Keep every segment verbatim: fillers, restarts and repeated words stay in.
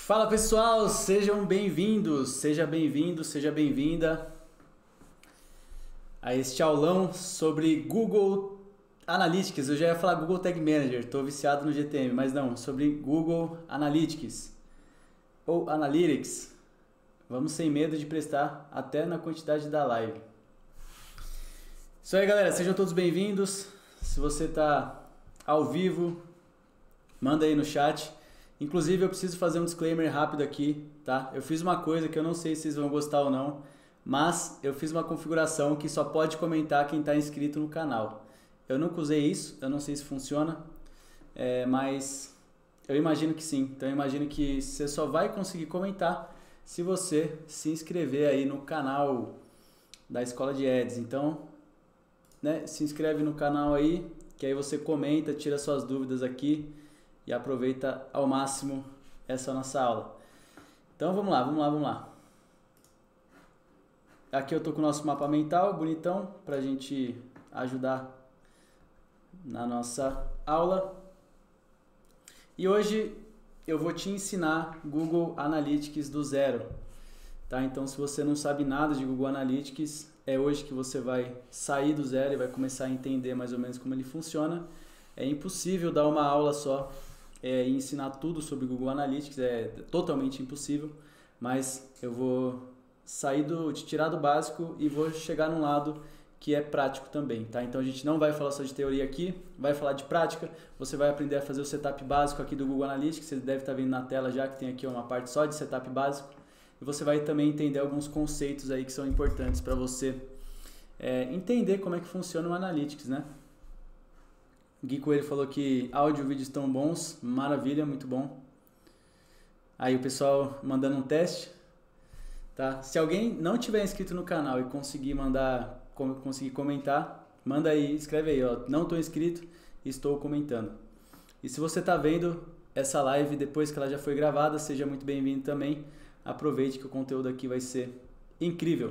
Fala pessoal, sejam bem-vindos, seja bem-vindo, seja bem-vinda a este aulão sobre Google Analytics. Eu já ia falar Google Tag Manager, estou viciado no G T M, mas não, sobre Google Analytics ou Analytics. Vamos sem medo de prestar até na quantidade da live. Isso aí, galera, sejam todos bem-vindos. Se você está ao vivo, manda aí no chat. Inclusive eu preciso fazer um disclaimer rápido aqui, tá? Eu fiz uma coisa que eu não sei se vocês vão gostar ou não, mas eu fiz uma configuração que só pode comentar quem está inscrito no canal. Eu nunca usei isso, eu não sei se funciona, é, mas eu imagino que sim. Então eu imagino que você só vai conseguir comentar se você se inscrever aí no canal da Escola de Ads. Então, né, se inscreve no canal aí, que aí você comenta, tira suas dúvidas aqui e aproveita ao máximo essa nossa aula. Então vamos lá, vamos lá, vamos lá. Aqui eu tô com o nosso mapa mental, bonitão, pra gente ajudar na nossa aula. E hoje eu vou te ensinar Google Analytics do zero, tá? Então se você não sabe nada de Google Analytics, é hoje que você vai sair do zero e vai começar a entender mais ou menos como ele funciona. É impossível dar uma aula só É, e ensinar tudo sobre Google Analytics, é totalmente impossível, mas eu vou sair do, de tirar do básico e vou chegar num lado que é prático também, tá? Então a gente não vai falar só de teoria aqui, vai falar de prática. Você vai aprender a fazer o setup básico aqui do Google Analytics, você deve estar vendo na tela já que tem aqui uma parte só de setup básico, e você vai também entender alguns conceitos aí que são importantes para você é, entender como é que funciona o Analytics, né? Gui Coelho falou que áudio e vídeo estão bons, maravilha, muito bom. Aí o pessoal mandando um teste, tá? Se alguém não tiver inscrito no canal e conseguir mandar, conseguir comentar, manda aí, escreve aí, ó, não estou inscrito, estou comentando. E se você está vendo essa live depois que ela já foi gravada, seja muito bem-vindo também. Aproveite que o conteúdo aqui vai ser incrível.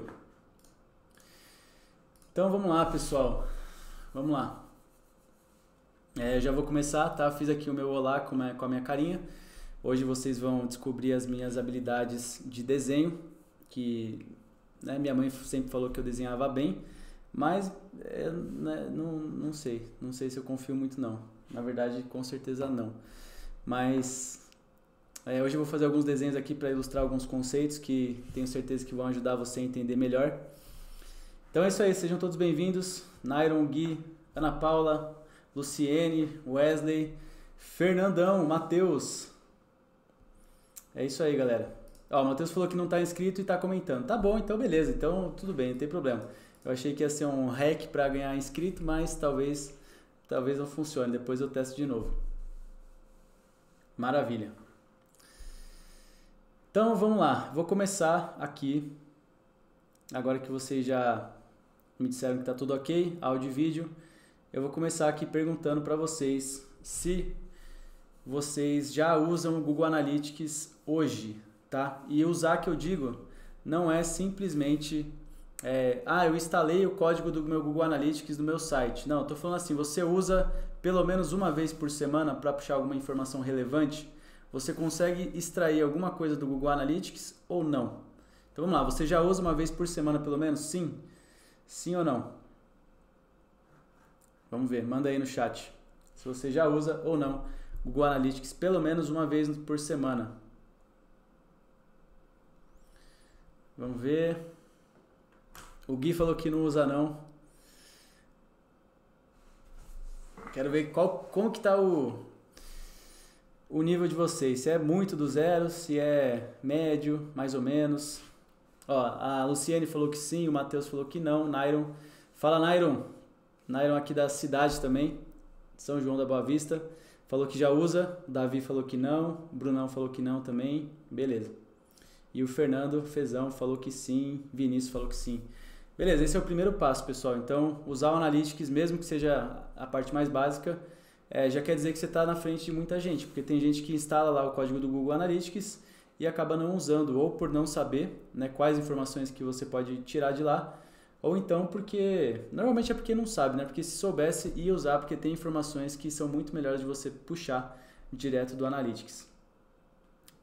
Então vamos lá, pessoal, vamos lá. É, já vou começar, tá? Fiz aqui o meu olá com a, com a minha carinha. Hoje vocês vão descobrir as minhas habilidades de desenho, que né, minha mãe sempre falou que eu desenhava bem, mas é, né, não, não sei, não sei se eu confio muito não. Na verdade, com certeza não. Mas é, hoje eu vou fazer alguns desenhos aqui para ilustrar alguns conceitos que tenho certeza que vão ajudar você a entender melhor. Então é isso aí, sejam todos bem-vindos. Nairon, Gui, Ana Paula, Luciene, Wesley, Fernandão, Matheus. É isso aí, galera. Ó, o Matheus falou que não está inscrito e está comentando. Tá bom, então beleza. Então tudo bem, não tem problema. Eu achei que ia ser um hack para ganhar inscrito, mas talvez, talvez não funcione. Depois eu testo de novo. Maravilha. Então vamos lá. Vou começar aqui. Agora que vocês já me disseram que está tudo ok, áudio e vídeo. Eu vou começar aqui perguntando para vocês se vocês já usam o Google Analytics hoje, tá? E usar que eu digo não é simplesmente é, ah, eu instalei o código do meu Google Analytics no meu site. Não, eu tô falando assim, você usa pelo menos uma vez por semana para puxar alguma informação relevante? Você consegue extrair alguma coisa do Google Analytics ou não? Então vamos lá, você já usa uma vez por semana pelo menos? Sim? Sim ou não? Vamos ver, manda aí no chat se você já usa ou não Google Analytics pelo menos uma vez por semana. Vamos ver. O Gui falou que não usa não. Quero ver qual, como que tá o, o nível de vocês. Se é muito do zero, se é médio, mais ou menos. Ó, a Luciene falou que sim, o Matheus falou que não. Nairon. Fala, Nairon. Nairon aqui da cidade também, São João da Boa Vista, falou que já usa, o Davi falou que não, o Brunão falou que não também, beleza. E o Fernando Fezão falou que sim, Vinícius falou que sim. Beleza, esse é o primeiro passo, pessoal. Então, usar o Analytics, mesmo que seja a parte mais básica, é, já quer dizer que você está na frente de muita gente, porque tem gente que instala lá o código do Google Analytics e acaba não usando, ou por não saber né, quais informações que você pode tirar de lá, ou então porque, normalmente é porque não sabe, né? Porque se soubesse ia usar, porque tem informações que são muito melhores de você puxar direto do Analytics.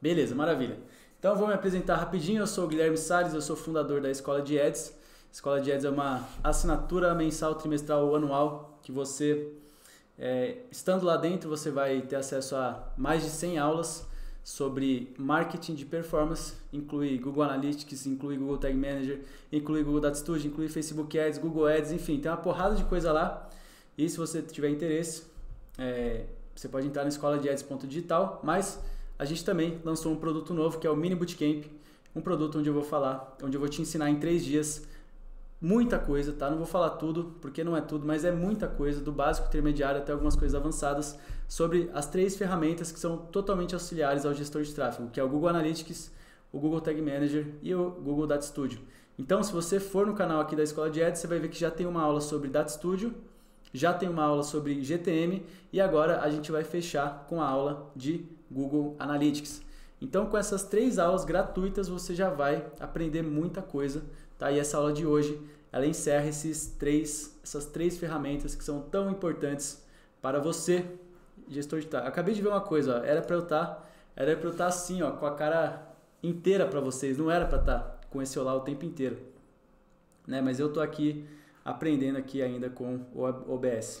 Beleza, maravilha. Então eu vou me apresentar rapidinho, eu sou o Guilherme Salles, eu sou fundador da Escola de Ads. Escola de Ads é uma assinatura mensal, trimestral ou anual que você, é, estando lá dentro, você vai ter acesso a mais de cem aulas sobre marketing de performance, inclui Google Analytics, inclui Google Tag Manager, inclui Google Data Studio, inclui Facebook Ads, Google Ads, enfim, tem uma porrada de coisa lá. E se você tiver interesse, é, você pode entrar na escola de ads ponto digital, mas a gente também lançou um produto novo que é o Mini Bootcamp, um produto onde eu vou falar, onde eu vou te ensinar em três dias muita coisa, tá? Não vou falar tudo, porque não é tudo, mas é muita coisa, do básico, intermediário até algumas coisas avançadas, sobre as três ferramentas que são totalmente auxiliares ao gestor de tráfego, que é o Google Analytics, o Google Tag Manager e o Google Data Studio. Então, se você for no canal aqui da Escola de Ads, você vai ver que já tem uma aula sobre Data Studio, já tem uma aula sobre G T M e agora a gente vai fechar com a aula de Google Analytics. Então, com essas três aulas gratuitas, você já vai aprender muita coisa, tá? E essa aula de hoje, ela encerra esses três, essas três ferramentas que são tão importantes para você, gestor de tráfego. Acabei de ver uma coisa, ó, era para eu estar, era para eu estar assim, ó, com a cara inteira para vocês, não era para estar com esse olá o tempo inteiro, né? Mas eu tô aqui aprendendo aqui ainda com o O B S.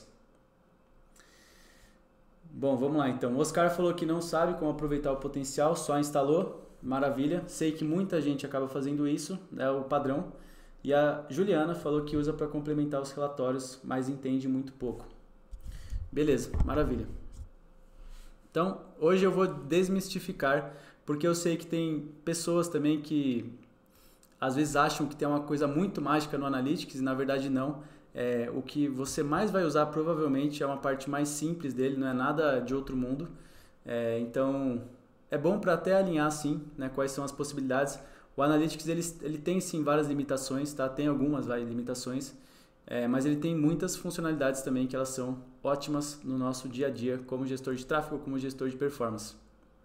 Bom, vamos lá então. O Oscar falou que não sabe como aproveitar o potencial, só instalou. Maravilha. Sei que muita gente acaba fazendo isso, é o padrão. E a Juliana falou que usa para complementar os relatórios, mas entende muito pouco. Beleza, maravilha. Então, hoje eu vou desmistificar, porque eu sei que tem pessoas também que às vezes acham que tem uma coisa muito mágica no Analytics e na verdade não. É, o que você mais vai usar provavelmente é uma parte mais simples dele, não é nada de outro mundo. É, então é bom para até alinhar assim, né, quais são as possibilidades. O Analytics ele, ele tem sim várias limitações, tá? Tem algumas vai, limitações, é, mas ele tem muitas funcionalidades também que elas são ótimas no nosso dia a dia como gestor de tráfego, como gestor de performance.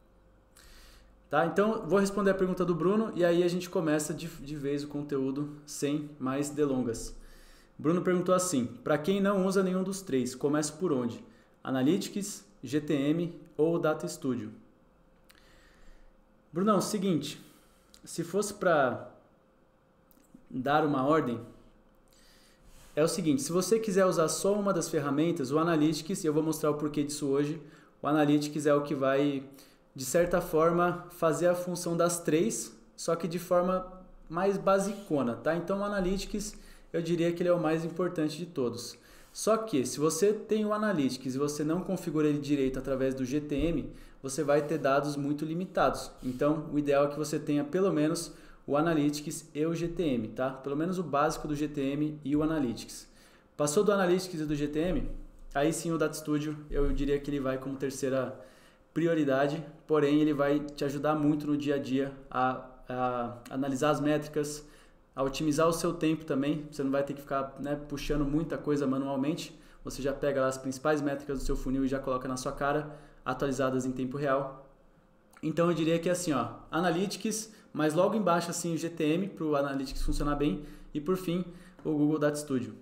Tá? Então, vou responder a pergunta do Bruno e aí a gente começa de, de vez o conteúdo sem mais delongas. Bruno perguntou assim, para quem não usa nenhum dos três, começo por onde? Analytics, G T M ou Data Studio? Brunão, seguinte, se fosse para dar uma ordem, é o seguinte, se você quiser usar só uma das ferramentas, o Analytics, e eu vou mostrar o porquê disso hoje, o Analytics é o que vai, de certa forma, fazer a função das três, só que de forma mais basicona, tá? Então o Analytics, eu diria que ele é o mais importante de todos. Só que, se você tem o Analytics e você não configura ele direito através do G T M, você vai ter dados muito limitados. Então, o ideal é que você tenha pelo menos o Analytics e o G T M, tá? Pelo menos o básico do G T M e o Analytics. Passou do Analytics e do G T M, aí sim o Data Studio, eu diria que ele vai como terceira prioridade, porém ele vai te ajudar muito no dia a dia a, a analisar as métricas, a otimizar o seu tempo também, você não vai ter que ficar, né, puxando muita coisa manualmente, você já pega lá as principais métricas do seu funil e já coloca na sua cara, atualizadas em tempo real. Então eu diria que é assim, ó, Analytics, mas logo embaixo assim o G T M para o Analytics funcionar bem e por fim o Google Data Studio.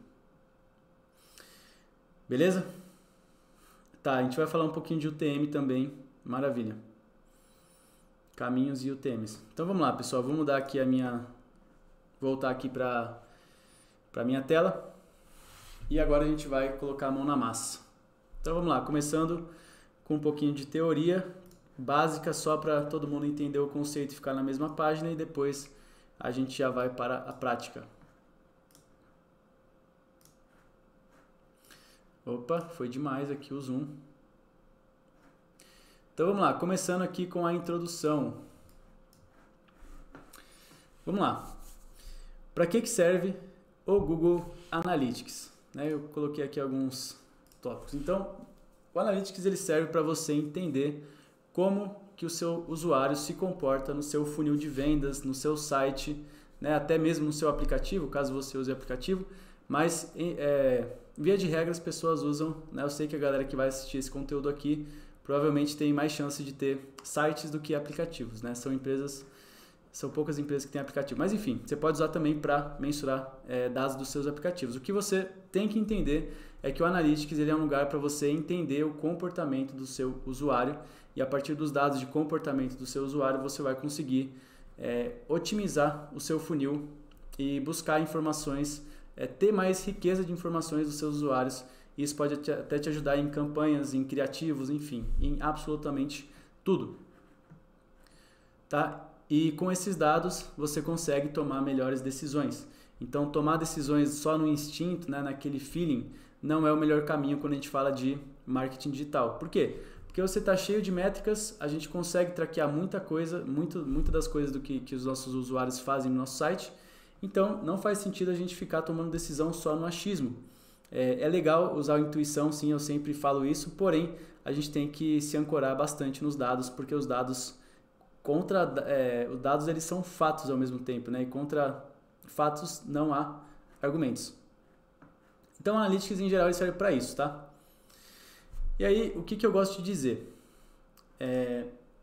Beleza? Tá, a gente vai falar um pouquinho de U T M também, maravilha. Caminhos e U T Ms. Então vamos lá, pessoal, vou mudar aqui a minha, voltar aqui para para minha tela e agora a gente vai colocar a mão na massa. Então vamos lá, começando com um pouquinho de teoria básica só para todo mundo entender o conceito e ficar na mesma página e depois a gente já vai para a prática. Opa, foi demais aqui o zoom. Então vamos lá, começando aqui com a introdução. Vamos lá. Para que que serve o Google Analytics? Né, eu coloquei aqui alguns tópicos. Então, o Analytics ele serve para você entender como que o seu usuário se comporta no seu funil de vendas, no seu site, né, até mesmo no seu aplicativo, caso você use aplicativo, mas é, via de regra as pessoas usam, né, eu sei que a galera que vai assistir esse conteúdo aqui provavelmente tem mais chance de ter sites do que aplicativos, né, são empresas são poucas empresas que têm aplicativo. Mas enfim, você pode usar também para mensurar é, dados dos seus aplicativos. O que você tem que entender é que o Analytics ele é um lugar para você entender o comportamento do seu usuário e a partir dos dados de comportamento do seu usuário você vai conseguir é, otimizar o seu funil e buscar informações, é, ter mais riqueza de informações dos seus usuários. E isso pode te, até te ajudar em campanhas, em criativos, enfim, em absolutamente tudo. Tá? E com esses dados você consegue tomar melhores decisões. Então tomar decisões só no instinto, né, naquele feeling, não é o melhor caminho quando a gente fala de marketing digital. Por quê? Porque você está cheio de métricas, a gente consegue traquear muita coisa, muito, muitas das coisas do que, que os nossos usuários fazem no nosso site. Então não faz sentido a gente ficar tomando decisão só no achismo. É, é legal usar a intuição, sim, eu sempre falo isso, porém a gente tem que se ancorar bastante nos dados, porque os dados contra é, os dados eles são fatos ao mesmo tempo, né? E contra fatos não há argumentos. Então, o Analytics em geral ele serve para isso, tá? E aí, o que, que eu gosto de dizer? É,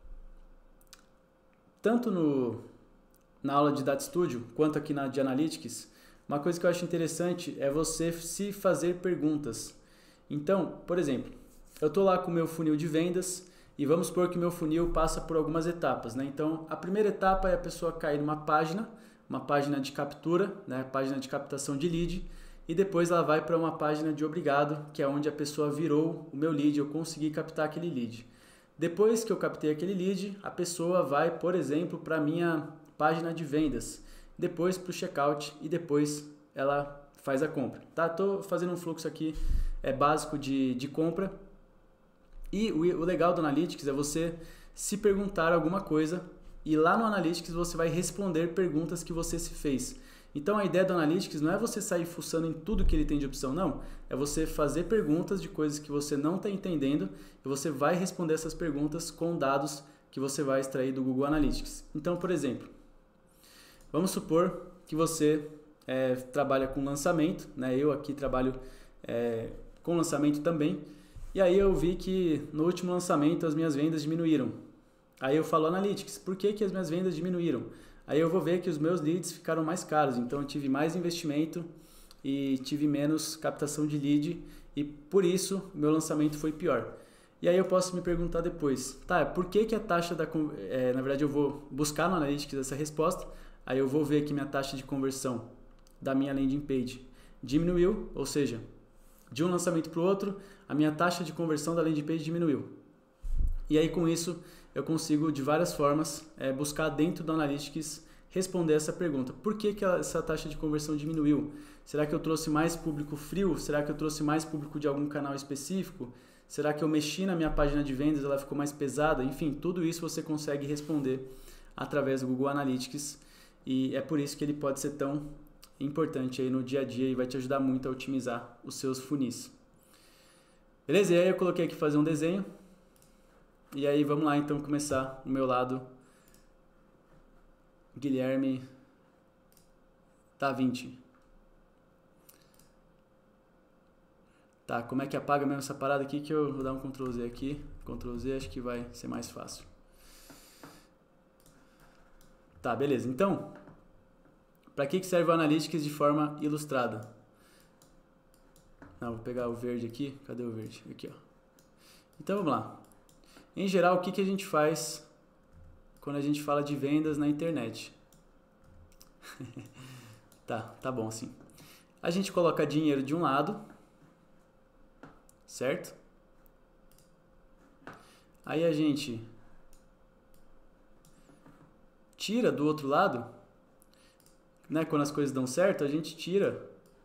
tanto no, na aula de Data Studio, quanto aqui na de Analytics, uma coisa que eu acho interessante é você se fazer perguntas. Então, por exemplo, eu estou lá com o meu funil de vendas e vamos supor que meu funil passa por algumas etapas, né? Então, a primeira etapa é a pessoa cair numa página, uma página de captura, né? Página de captação de lead, e depois ela vai para uma página de obrigado, que é onde a pessoa virou o meu lead, eu consegui captar aquele lead. Depois que eu captei aquele lead, a pessoa vai, por exemplo, para a minha página de vendas, depois para o checkout e depois ela faz a compra. Tá? Tô fazendo um fluxo aqui é, básico de, de compra. E o, o legal do Analytics é você se perguntar alguma coisa e lá no Analytics você vai responder perguntas que você se fez. Então a ideia do Analytics não é você sair fuçando em tudo que ele tem de opção, não. É você fazer perguntas de coisas que você não está entendendo e você vai responder essas perguntas com dados que você vai extrair do Google Analytics. Então, por exemplo, vamos supor que você é, trabalha com lançamento, né? Eu aqui trabalho é, com lançamento também, e aí eu vi que no último lançamento as minhas vendas diminuíram. Aí eu falo Analytics, por que, que as minhas vendas diminuíram? Aí eu vou ver que os meus leads ficaram mais caros, então eu tive mais investimento e tive menos captação de lead e por isso o meu lançamento foi pior. E aí eu posso me perguntar depois, tá, por que, que a taxa da... É, na verdade eu vou buscar no Analytics essa resposta, aí eu vou ver que minha taxa de conversão da minha landing page diminuiu, ou seja, de um lançamento para o outro, a minha taxa de conversão da landing page diminuiu. E aí com isso eu consigo de várias formas é, buscar dentro do Analytics responder essa pergunta. Por que, que essa taxa de conversão diminuiu? Será que eu trouxe mais público frio? Será que eu trouxe mais público de algum canal específico? Será que eu mexi na minha página de vendas e ela ficou mais pesada? Enfim, tudo isso você consegue responder através do Google Analytics e é por isso que ele pode ser tão importante aí no dia a dia e vai te ajudar muito a otimizar os seus funis. Beleza? E aí eu coloquei aqui fazer um desenho. E aí vamos lá então começar o meu lado Guilherme Da Vinci. Tá, como é que apaga mesmo essa parada aqui que eu vou dar um control Z aqui. control Z acho que vai ser mais fácil. Tá, beleza. Então, para que serve o Analytics de forma ilustrada? Não, vou pegar o verde aqui. Cadê o verde? Aqui, ó. Então vamos lá. Em geral, o que, que a gente faz quando a gente fala de vendas na internet? tá, tá bom assim. A gente coloca dinheiro de um lado, certo? Aí a gente tira do outro lado, né? Quando as coisas dão certo, a gente tira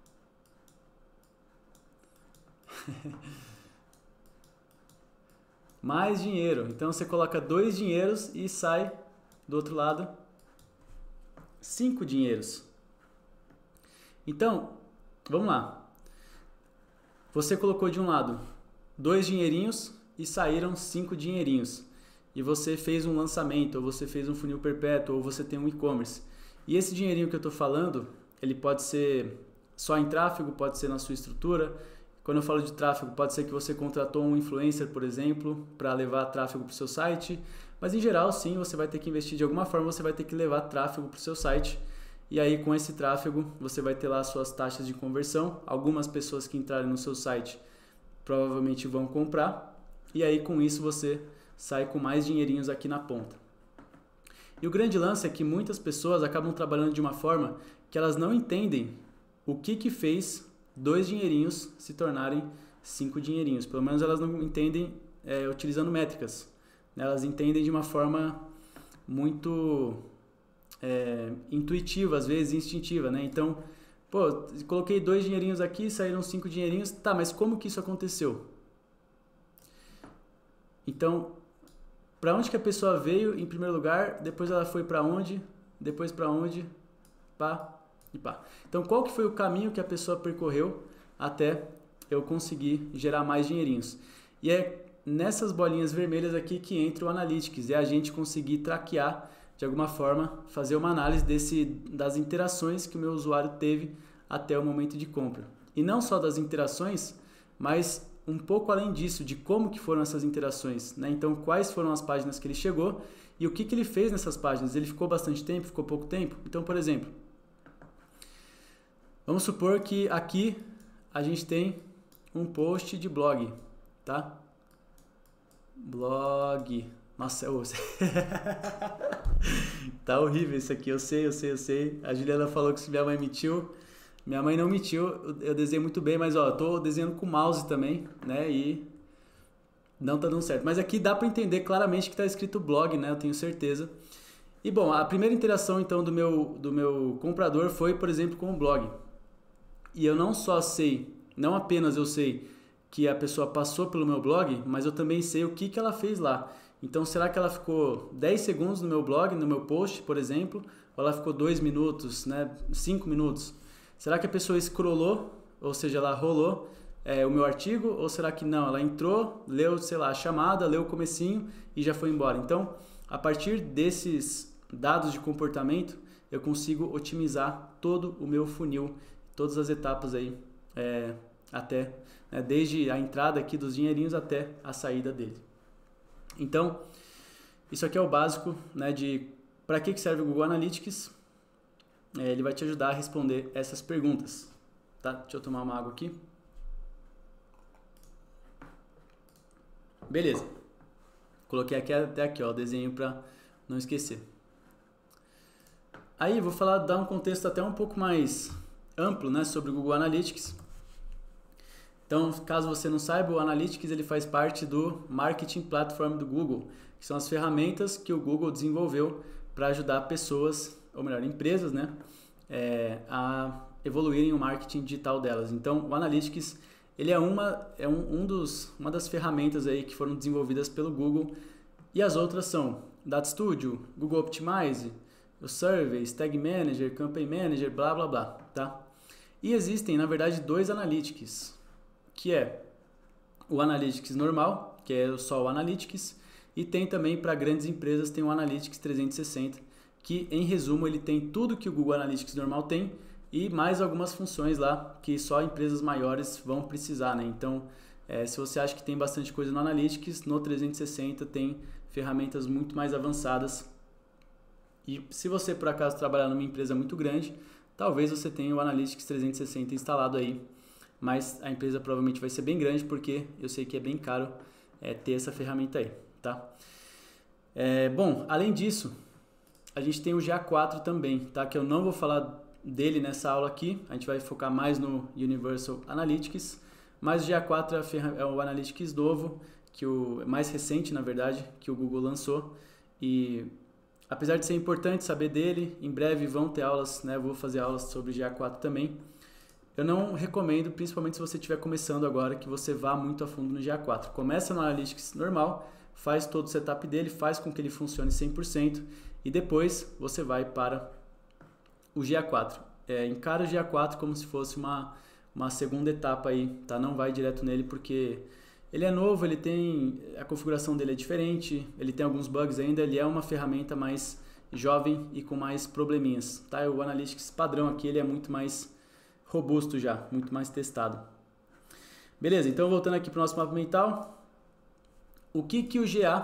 mais dinheiro. Então você coloca dois dinheiros e sai do outro lado cinco dinheiros. Então, vamos lá. Você colocou de um lado dois dinheirinhos e saíram cinco dinheirinhos. E você fez um lançamento, ou você fez um funil perpétuo, ou você tem um e-commerce. E esse dinheirinho que eu estou falando, ele pode ser só em tráfego, pode ser na sua estrutura. Quando eu falo de tráfego, pode ser que você contratou um influencer, por exemplo, para levar tráfego para o seu site. Mas em geral, sim, você vai ter que investir de alguma forma, você vai ter que levar tráfego para o seu site. E aí, com esse tráfego, você vai ter lá as suas taxas de conversão. Algumas pessoas que entrarem no seu site provavelmente vão comprar. E aí, com isso, você sai com mais dinheirinhos aqui na ponta. E o grande lance é que muitas pessoas acabam trabalhando de uma forma que elas não entendem o que que fez dois dinheirinhos se tornarem cinco dinheirinhos. Pelo menos elas não entendem é, utilizando métricas. Elas entendem de uma forma muito é, intuitiva, às vezes instintiva, né? Então, pô, coloquei dois dinheirinhos aqui, saíram cinco dinheirinhos. Tá, mas como que isso aconteceu? Então, para onde que a pessoa veio em primeiro lugar, depois ela foi para onde, depois para onde, pá e pá. Então, qual que foi o caminho que a pessoa percorreu até eu conseguir gerar mais dinheirinhos? E é nessas bolinhas vermelhas aqui que entra o Analytics, é a gente conseguir traquear, de alguma forma, fazer uma análise desse, das interações que o meu usuário teve até o momento de compra. E não só das interações, mas um pouco além disso, de como que foram essas interações, né? Então, quais foram as páginas que ele chegou e o que que ele fez nessas páginas. Ele ficou bastante tempo, ficou pouco tempo? Então, por exemplo, vamos supor que aqui a gente tem um post de blog, tá? Blog. Nossa, eu... tá horrível isso aqui, eu sei, eu sei, eu sei. A Juliana falou que se minha mãe mentiu. Minha mãe não mentiu, eu desenho muito bem, mas ó, eu tô desenhando com mouse também, né? E não tá dando certo. Mas aqui dá para entender claramente que tá escrito blog, né? Eu tenho certeza. E bom, a primeira interação então do meu, do meu comprador foi, por exemplo, com o blog. E eu não só sei, não apenas eu sei que a pessoa passou pelo meu blog, mas eu também sei o que, que ela fez lá. Então, será que ela ficou dez segundos no meu blog, no meu post, por exemplo? Ou ela ficou dois minutos, né? cinco minutos? Será que a pessoa scrollou, ou seja, ela rolou é, o meu artigo? Ou será que não? Ela entrou, leu, sei lá, a chamada, leu o comecinho e já foi embora. Então, a partir desses dados de comportamento, eu consigo otimizar todo o meu funil, todas as etapas aí, é, até, né, desde a entrada aqui dos dinheirinhos até a saída dele. Então, isso aqui é o básico, né, de para que serve o Google Analytics. É, ele vai te ajudar a responder essas perguntas, tá? Deixa eu tomar uma água aqui. Beleza. Coloquei aqui até aqui, ó, o desenho para não esquecer. Aí vou falar, dar um contexto até um pouco mais amplo, né, sobre o Google Analytics. Então, caso você não saiba, o Analytics ele faz parte do Marketing Platform do Google, que são as ferramentas que o Google desenvolveu para ajudar pessoas, ou melhor, empresas, né, é, a evoluírem o marketing digital delas. Então, o Analytics ele é, uma, é um, um dos, uma das ferramentas aí que foram desenvolvidas pelo Google, e as outras são Data Studio, Google Optimize, o Surveys, Tag Manager, Campaign Manager, blá blá blá, tá? E existem, na verdade, dois Analytics, que é o Analytics normal, que é só o Analytics, e tem também para grandes empresas, tem o Analytics trezentos e sessenta, que em resumo ele tem tudo que o Google Analytics normal tem e mais algumas funções lá que só empresas maiores vão precisar, né? Então, é, se você acha que tem bastante coisa no Analytics, no trezentos e sessenta tem ferramentas muito mais avançadas. E se você por acaso trabalhar numa empresa muito grande, talvez você tenha o Analytics trezentos e sessenta instalado aí, mas a empresa provavelmente vai ser bem grande porque eu sei que é bem caro é, ter essa ferramenta aí, tá? É, bom, além disso, a gente tem o G A quatro também, tá? Que eu não vou falar dele nessa aula aqui, a gente vai focar mais no Universal Analytics, mas o G A quatro é, é o Analytics novo, que o mais recente, na verdade, que o Google lançou, e apesar de ser importante saber dele, em breve vão ter aulas, né? Eu vou fazer aulas sobre G A quatro também. Eu não recomendo, principalmente se você estiver começando agora, que você vá muito a fundo no G A quatro. Começa no Analytics normal, faz todo o setup dele, faz com que ele funcione cem por cento e depois você vai para o G A quatro. É, encara o G A quatro como se fosse uma, uma segunda etapa aí, tá? Não vai direto nele porque ele é novo, ele tem, a configuração dele é diferente, ele tem alguns bugs ainda, ele é uma ferramenta mais jovem e com mais probleminhas, tá? O Analytics padrão aqui, ele é muito mais robusto já, muito mais testado. Beleza, então voltando aqui para o nosso mapa mental, o que que o G A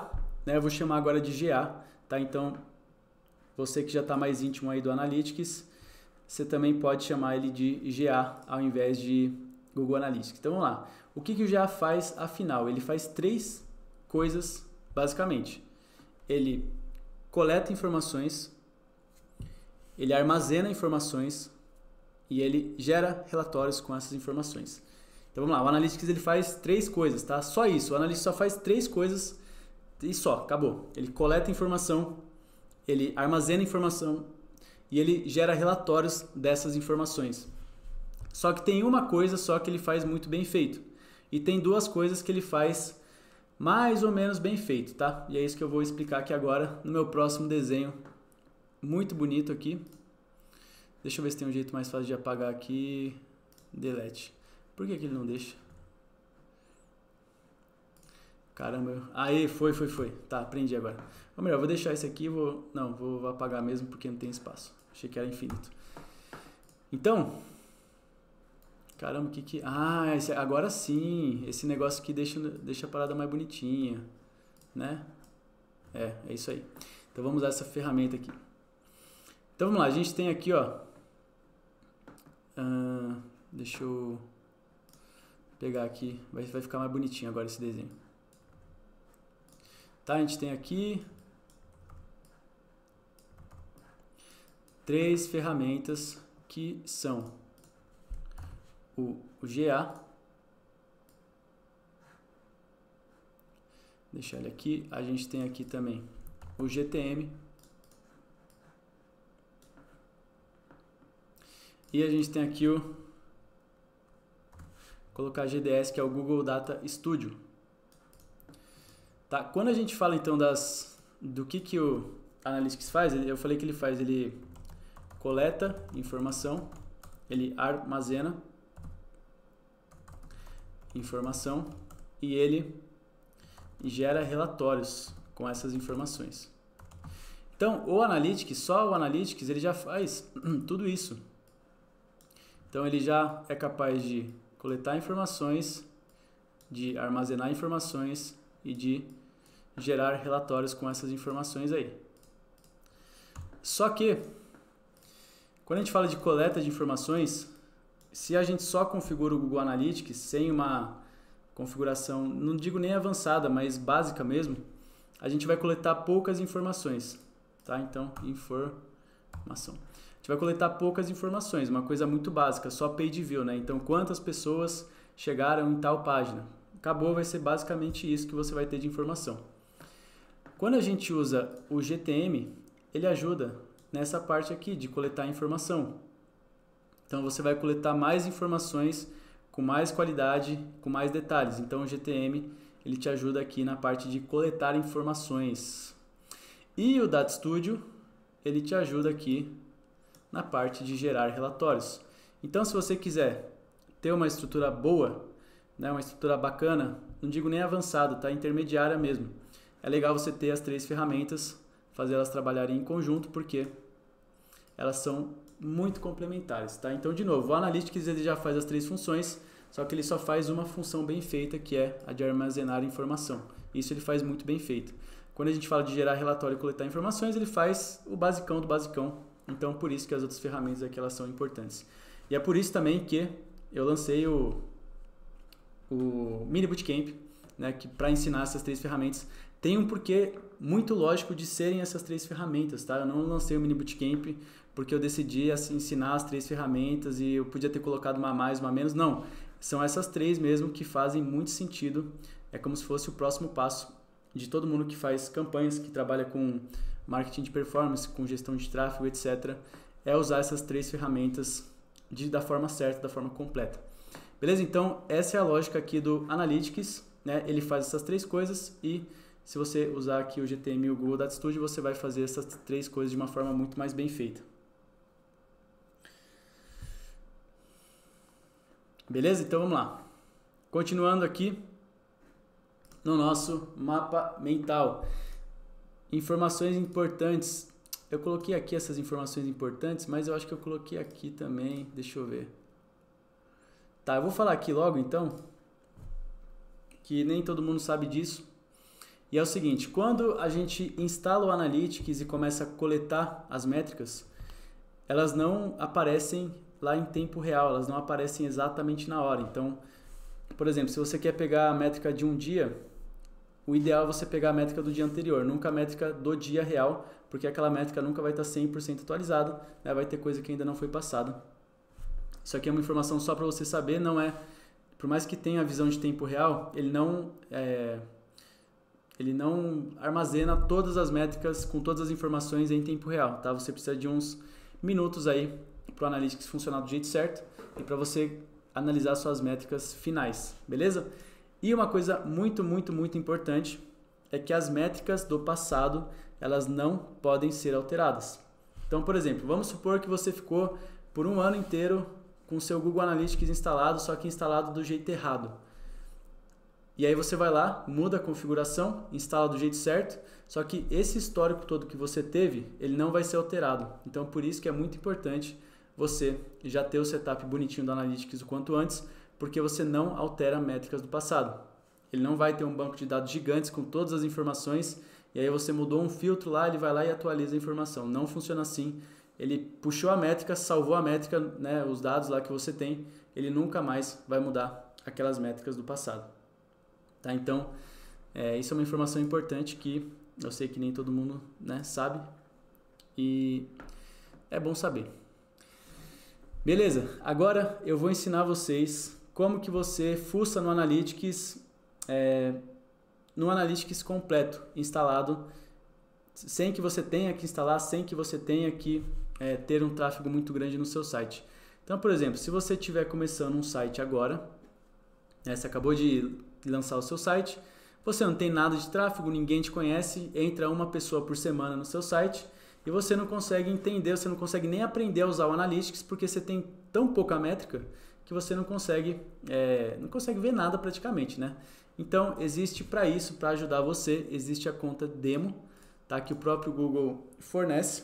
né, eu vou chamar agora de G A, tá? Então, você que já está mais íntimo aí do Analytics, você também pode chamar ele de G A ao invés de Google Analytics. Então, vamos lá. O que, que o G A faz, afinal? Ele faz três coisas, basicamente. Ele coleta informações, ele armazena informações e ele gera relatórios com essas informações. Então vamos lá, o Analytics ele faz três coisas, tá? Só isso, o Analytics só faz três coisas e só, acabou. Ele coleta informação, ele armazena informação e ele gera relatórios dessas informações. Só que tem uma coisa só que ele faz muito bem feito e tem duas coisas que ele faz mais ou menos bem feito, tá? E é isso que eu vou explicar aqui agora no meu próximo desenho muito bonito aqui. Deixa eu ver se tem um jeito mais fácil de apagar aqui. Delete. Por que que ele não deixa? Caramba. Eu... Aí, foi, foi, foi. Tá, aprendi agora. Ou melhor, vou deixar esse aqui e vou... Não, vou, vou apagar mesmo porque não tem espaço. Achei que era infinito. Então... Caramba, o que que... Ah, esse... agora sim. Esse negócio aqui deixa, deixa a parada mais bonitinha. Né? É, é isso aí. Então vamos usar essa ferramenta aqui. Então vamos lá, a gente tem aqui, ó... Uh, deixa eu pegar aqui, vai, vai ficar mais bonitinho agora esse desenho. Tá, a gente tem aqui três ferramentas que são o, o G A, deixa ele aqui, a gente tem aqui também o G T M e a gente tem aqui o colocar G D S, que é o Google Data Studio. Tá? Quando a gente fala então das do que que o Analytics faz, eu falei que ele faz, ele coleta informação, ele armazena informação e ele gera relatórios com essas informações. Então, o Analytics, só o Analytics, ele já faz tudo isso. Então, ele já é capaz de coletar informações, de armazenar informações e de gerar relatórios com essas informações aí. Só que, quando a gente fala de coleta de informações, se a gente só configura o Google Analytics sem uma configuração, não digo nem avançada, mas básica mesmo, a gente vai coletar poucas informações, tá? Então, informação. A gente vai coletar poucas informações, uma coisa muito básica, só page view, né? Então, quantas pessoas chegaram em tal página? Acabou, vai ser basicamente isso que você vai ter de informação. Quando a gente usa o G T M, ele ajuda nessa parte aqui de coletar informação. Então, você vai coletar mais informações com mais qualidade, com mais detalhes. Então, o G T M, ele te ajuda aqui na parte de coletar informações. E o Data Studio, ele te ajuda aqui na parte de gerar relatórios. Então, se você quiser ter uma estrutura boa, né, uma estrutura bacana, não digo nem avançada, tá? Intermediária mesmo. É legal você ter as três ferramentas, fazer elas trabalharem em conjunto, porque elas são muito complementares, tá? Então, de novo, o Analytics ele já faz as três funções, só que ele só faz uma função bem feita, que é a de armazenar informação. Isso ele faz muito bem feito. Quando a gente fala de gerar relatório e coletar informações, ele faz o basicão do basicão. Então, por isso que as outras ferramentas aqui elas são importantes. E é por isso também que eu lancei o, o Mini Bootcamp, né, que para ensinar essas três ferramentas. Tem um porquê muito lógico de serem essas três ferramentas, tá? Eu não lancei o Mini Bootcamp porque eu decidi assim, ensinar as três ferramentas e eu podia ter colocado uma a mais, uma a menos. Não, são essas três mesmo que fazem muito sentido. É como se fosse o próximo passo de todo mundo que faz campanhas, que trabalha com marketing de performance, com gestão de tráfego, etcétera. É usar essas três ferramentas de, da forma certa, da forma completa. Beleza? Então, essa é a lógica aqui do Analytics, né? Ele faz essas três coisas e se você usar aqui o G T M e o Google Data Studio, você vai fazer essas três coisas de uma forma muito mais bem feita. Beleza? Então vamos lá. Continuando aqui no nosso mapa mental. Informações importantes. Eu coloquei aqui essas informações importantes, mas eu acho que eu coloquei aqui também. Deixa eu ver. Tá, eu vou falar aqui logo então, que nem todo mundo sabe disso. E é o seguinte, quando a gente instala o Analytics e começa a coletar as métricas, elas não aparecem lá em tempo real, elas não aparecem exatamente na hora. Então, por exemplo, se você quer pegar a métrica de um dia, o ideal é você pegar a métrica do dia anterior, nunca a métrica do dia real, porque aquela métrica nunca vai estar cem por cento atualizada, né? Vai ter coisa que ainda não foi passada. Isso aqui é uma informação só para você saber, não é... Por mais que tenha a visão de tempo real, ele não, é, ele não armazena todas as métricas com todas as informações em tempo real, tá? Você precisa de uns minutos aí para o Analytics funcionar do jeito certo e para você analisar suas métricas finais, beleza? E uma coisa muito, muito, muito importante é que as métricas do passado, elas não podem ser alteradas. Então, por exemplo, vamos supor que você ficou por um ano inteiro com o seu Google Analytics instalado, só que instalado do jeito errado. E aí você vai lá, muda a configuração, instala do jeito certo, só que esse histórico todo que você teve, ele não vai ser alterado. Então, por isso que é muito importante você já ter o setup bonitinho do Analytics o quanto antes, porque você não altera métricas do passado. Ele não vai ter um banco de dados gigantes com todas as informações, e aí você mudou um filtro lá, ele vai lá e atualiza a informação. Não funciona assim. Ele puxou a métrica, salvou a métrica, né, os dados lá que você tem, ele nunca mais vai mudar aquelas métricas do passado. Tá? Então, é, isso é uma informação importante que eu sei que nem todo mundo, né, sabe, e é bom saber. Beleza, agora eu vou ensinar vocês como que você fuça no Analytics, é, no Analytics completo, instalado, sem que você tenha que instalar, sem que você tenha que é, ter um tráfego muito grande no seu site. Então, por exemplo, se você estiver começando um site agora, né, você acabou de lançar o seu site, você não tem nada de tráfego, ninguém te conhece, entra uma pessoa por semana no seu site e você não consegue entender, você não consegue nem aprender a usar o Analytics porque você tem tão pouca métrica que você não consegue, é, não consegue ver nada praticamente, né? Então, existe para isso, para ajudar você, existe a conta demo, tá? Que o próprio Google fornece.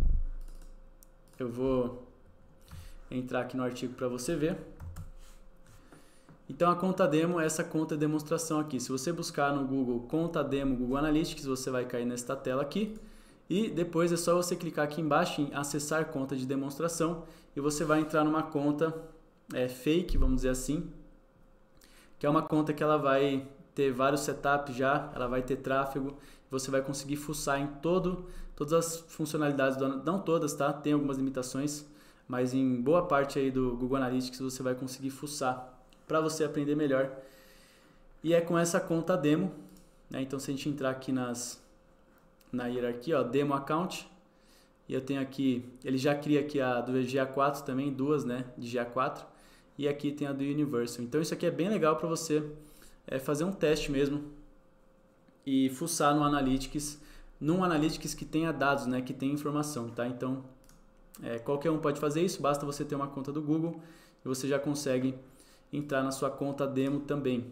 Eu vou entrar aqui no artigo para você ver. Então, a conta demo é essa conta de demonstração aqui. Se você buscar no Google conta demo Google Analytics, você vai cair nesta tela aqui. E depois é só você clicar aqui embaixo em acessar conta de demonstração e você vai entrar numa conta é, fake, vamos dizer assim, que é uma conta que ela vai ter vários setups já, ela vai ter tráfego, você vai conseguir fuçar em todo, todas as funcionalidades, do, não todas, tá? Tem algumas limitações, mas em boa parte aí do Google Analytics você vai conseguir fuçar para você aprender melhor. E é com essa conta demo, né? Então se a gente entrar aqui nas, na hierarquia, ó, demo account, e eu tenho aqui, ele já cria aqui a do G A quatro também, duas, né, de G A quatro, e aqui tem a do Universal. Então isso aqui é bem legal para você é, fazer um teste mesmo e fuçar no Analytics, num Analytics que tenha dados, né, que tenha informação, tá? Então é, qualquer um pode fazer isso, basta você ter uma conta do Google e você já consegue entrar na sua conta demo também.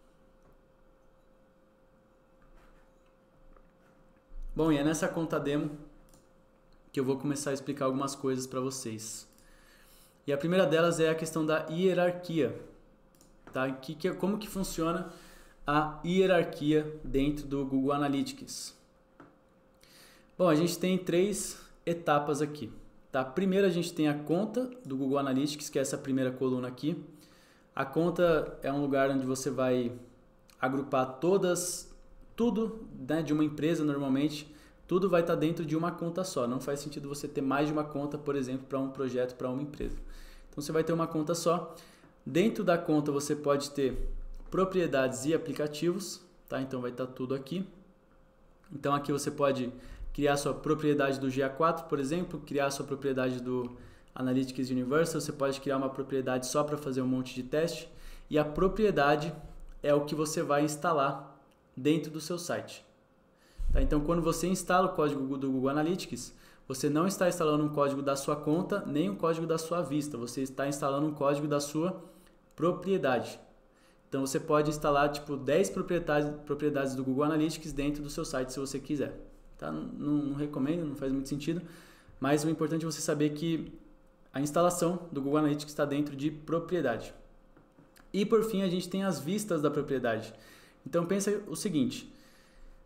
Bom, e é nessa conta demo que eu vou começar a explicar algumas coisas para vocês. E a primeira delas é a questão da hierarquia, tá? Que, que, como que funciona a hierarquia dentro do Google Analytics? Bom, a gente tem três etapas aqui, tá? Primeiro a gente tem a conta do Google Analytics, que é essa primeira coluna aqui. A conta é um lugar onde você vai agrupar todas, tudo, né, de uma empresa normalmente, tudo vai estar dentro de uma conta só. Não faz sentido você ter mais de uma conta, por exemplo, para um projeto, para uma empresa. Então você vai ter uma conta só. Dentro da conta você pode ter propriedades e aplicativos, tá? Então vai estar tudo aqui. Então aqui você pode criar sua propriedade do G A quatro, por exemplo, criar sua propriedade do Analytics Universal, você pode criar uma propriedade só para fazer um monte de teste, e a propriedade é o que você vai instalar dentro do seu site. Tá? Então, quando você instala o código do Google Analytics, você não está instalando um código da sua conta, nem um código da sua vista, você está instalando um código da sua propriedade. Então, você pode instalar tipo dez propriedades, propriedades do Google Analytics dentro do seu site, se você quiser. Tá? Não, não, não recomendo, não faz muito sentido, mas o importante é você saber que a instalação do Google Analytics está dentro de propriedade. E por fim a gente tem as vistas da propriedade. Então pensa o seguinte,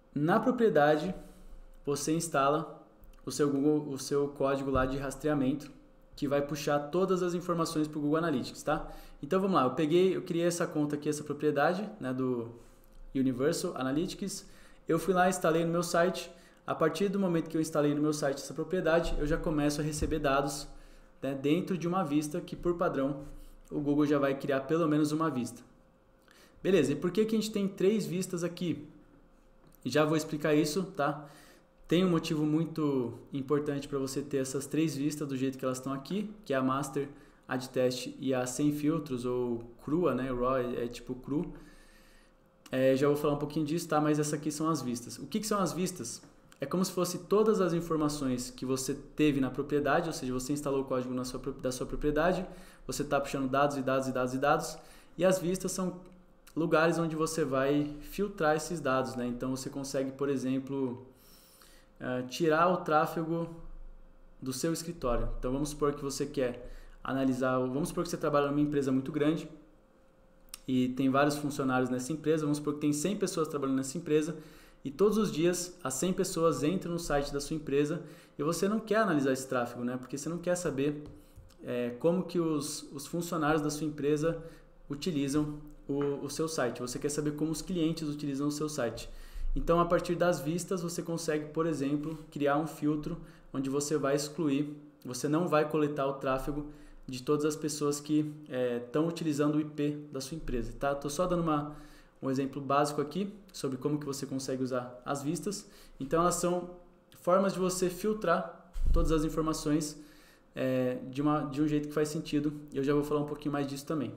Na propriedade, você instala o seu Google, o seu código lá de rastreamento, que vai puxar todas as informações para o Google Analytics, tá? Então vamos lá, eu peguei, eu criei essa conta aqui, essa propriedade, né, do Universal Analytics. Eu fui lá, instalei no meu site. A partir do momento que eu instalei no meu site essa propriedade, eu já começo a receber dados, né, dentro de uma vista que, por padrão, o Google já vai criar pelo menos uma vista. Beleza, e por que que a gente tem três vistas aqui? Já vou explicar isso, tá? Tem um motivo muito importante para você ter essas três vistas do jeito que elas estão aqui, que é a Master, a de teste e a sem filtros, ou crua, né? Raw é, é tipo cru. É, já vou falar um pouquinho disso, tá? Mas essas aqui são as vistas. O que que são as vistas? É como se fosse todas as informações que você teve na propriedade, ou seja, você instalou o código na sua, da sua propriedade, você está puxando dados e dados e dados e dados, e as vistas são lugares onde você vai filtrar esses dados, né? Então você consegue, por exemplo, uh, tirar o tráfego do seu escritório. Então vamos supor que você quer analisar, vamos supor que você trabalha numa empresa muito grande e tem vários funcionários nessa empresa, vamos supor que tem cem pessoas trabalhando nessa empresa e todos os dias as cem pessoas entram no site da sua empresa e você não quer analisar esse tráfego, né? Porque você não quer saber é, como que os, os funcionários da sua empresa utilizam o, o seu site, você quer saber como os clientes utilizam o seu site. Então, a partir das vistas, você consegue, por exemplo, criar um filtro onde você vai excluir, você não vai coletar o tráfego de todas as pessoas que estão é, utilizando o I P da sua empresa, tá? Estou só dando uma, um exemplo básico aqui sobre como que você consegue usar as vistas. Então, elas são formas de você filtrar todas as informações é, de, uma, de um jeito que faz sentido. Eu já vou falar um pouquinho mais disso também.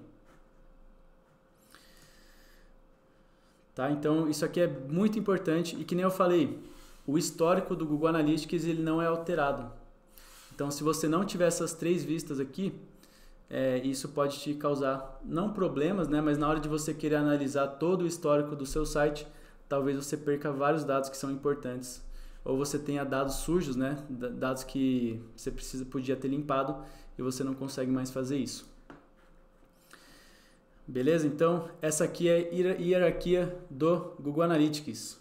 Tá? Então, isso aqui é muito importante e que nem eu falei, o histórico do Google Analytics ele não é alterado. Então, se você não tiver essas três vistas aqui, é, isso pode te causar, não problemas, né, mas na hora de você querer analisar todo o histórico do seu site, talvez você perca vários dados que são importantes. Ou você tenha dados sujos, né, dados que você precisa, podia ter limpado e você não consegue mais fazer isso. Beleza? Então, essa aqui é a hierarquia do Google Analytics.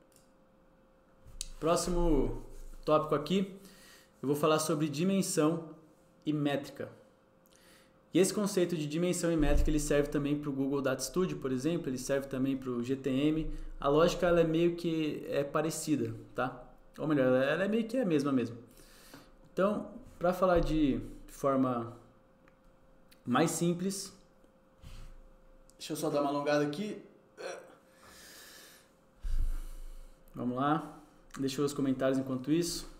Próximo tópico aqui, eu vou falar sobre dimensão e métrica. E esse conceito de dimensão e métrica, ele serve também para o Google Data Studio, por exemplo, ele serve também para o G T M. A lógica ela é meio que é parecida, tá? Ou melhor, ela é meio que é a mesma mesmo. Então, para falar de forma mais simples, deixa eu só dar uma alongada aqui. Vamos lá. Deixa eu ver os comentários enquanto isso.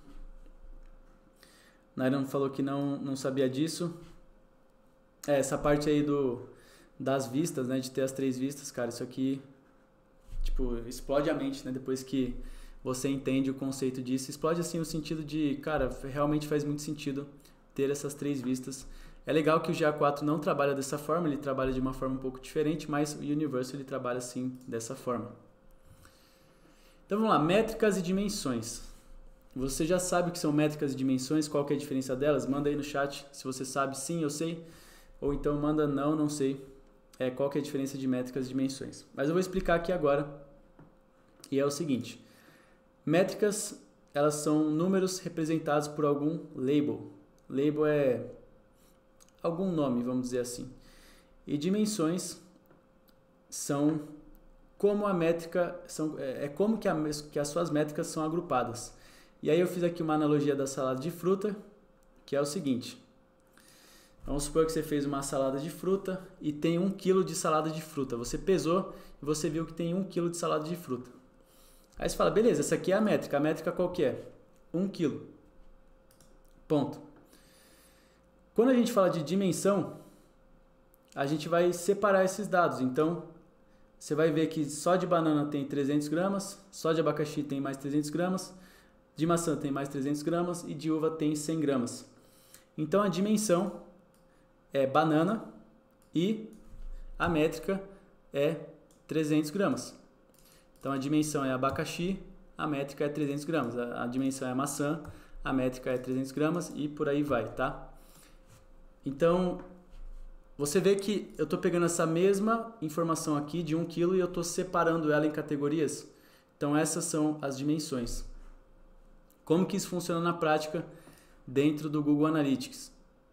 Nairan falou que não, não sabia disso. É, essa parte aí do, das vistas, né? De ter as três vistas, cara, isso aqui tipo, explode a mente, né? Depois que você entende o conceito disso. Explode assim o sentido de, cara, realmente faz muito sentido ter essas três vistas. É legal que o G A quatro não trabalha dessa forma, ele trabalha de uma forma um pouco diferente, mas o Universal ele trabalha assim, dessa forma. Então vamos lá, métricas e dimensões. Você já sabe o que são métricas e dimensões, qual que é a diferença delas? Manda aí no chat se você sabe, sim, eu sei. Ou então manda não, não sei. É, qual que é a diferença de métricas e dimensões. Mas eu vou explicar aqui agora. E é o seguinte. Métricas, elas são números representados por algum label. Label é algum nome, vamos dizer assim. E dimensões são como a métrica, são, é como que, a, que as suas métricas são agrupadas. E aí eu fiz aqui uma analogia da salada de fruta, que é o seguinte. Vamos supor que você fez uma salada de fruta e tem um quilo de salada de fruta. Você pesou e você viu que tem um quilo de salada de fruta. Aí você fala, beleza, essa aqui é a métrica. A métrica qual que é? um quilo. Ponto. Quando a gente fala de dimensão, a gente vai separar esses dados. Então, você vai ver que só de banana tem trezentos gramas, só de abacaxi tem mais trezentos gramas, de maçã tem mais trezentos gramas e de uva tem cem gramas. Então, a dimensão é banana e a métrica é trezentos gramas. Então, a dimensão é abacaxi, a métrica é trezentos gramas. A, a dimensão é maçã, a métrica é trezentos gramas e por aí vai, tá? Então, você vê que eu estou pegando essa mesma informação aqui de um quilo e eu estou separando ela em categorias. Então essas são as dimensões. Como que isso funciona na prática dentro do Google Analytics?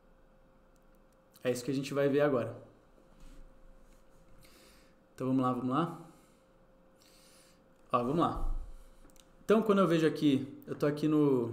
É isso que a gente vai ver agora. Então vamos lá, vamos lá. Ó, vamos lá. Então quando eu vejo aqui, eu estou aqui no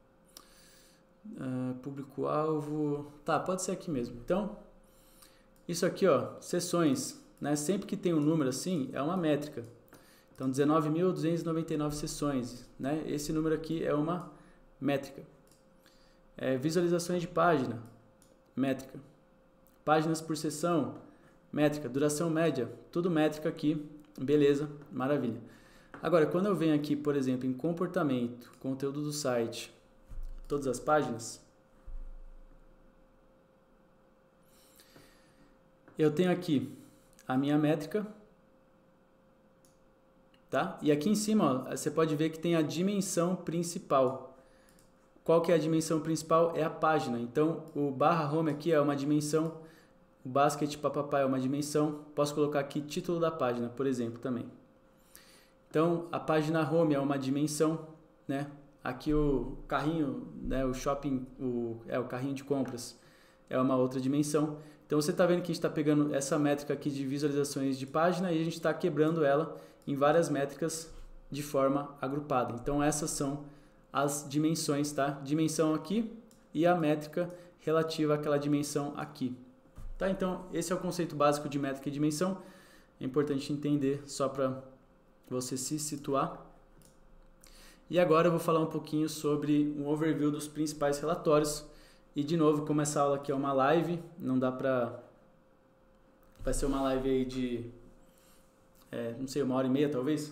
uh, público-alvo, tá, pode ser aqui mesmo. Então, isso aqui, ó, sessões, né? Sempre que tem um número assim, é uma métrica. Então dezenove mil duzentas e noventa e nove sessões, né? Esse número aqui é uma métrica. É, visualizações de página, métrica. Páginas por sessão, métrica. Duração média, tudo métrica aqui, beleza, maravilha. Agora, quando eu venho aqui, por exemplo, em comportamento, conteúdo do site, todas as páginas, eu tenho aqui a minha métrica, tá? E aqui em cima, ó, você pode ver que tem a dimensão principal. Qual que é a dimensão principal? É a página. Então, o barra home aqui é uma dimensão, o basket papapá é uma dimensão. Posso colocar aqui título da página, por exemplo, também. Então, a página home é uma dimensão, né? Aqui o carrinho, né, o shopping, o, é o carrinho de compras é uma outra dimensão. Então, você está vendo que a gente está pegando essa métrica aqui de visualizações de página e a gente está quebrando ela em várias métricas de forma agrupada. Então, essas são as dimensões, tá? Dimensão aqui e a métrica relativa àquela dimensão aqui. Tá? Então, esse é o conceito básico de métrica e dimensão. É importante entender só para você se situar. E agora eu vou falar um pouquinho sobre um overview dos principais relatórios. E de novo, como essa aula aqui é uma live, não dá pra... Vai ser uma live aí de, é, não sei, uma hora e meia talvez.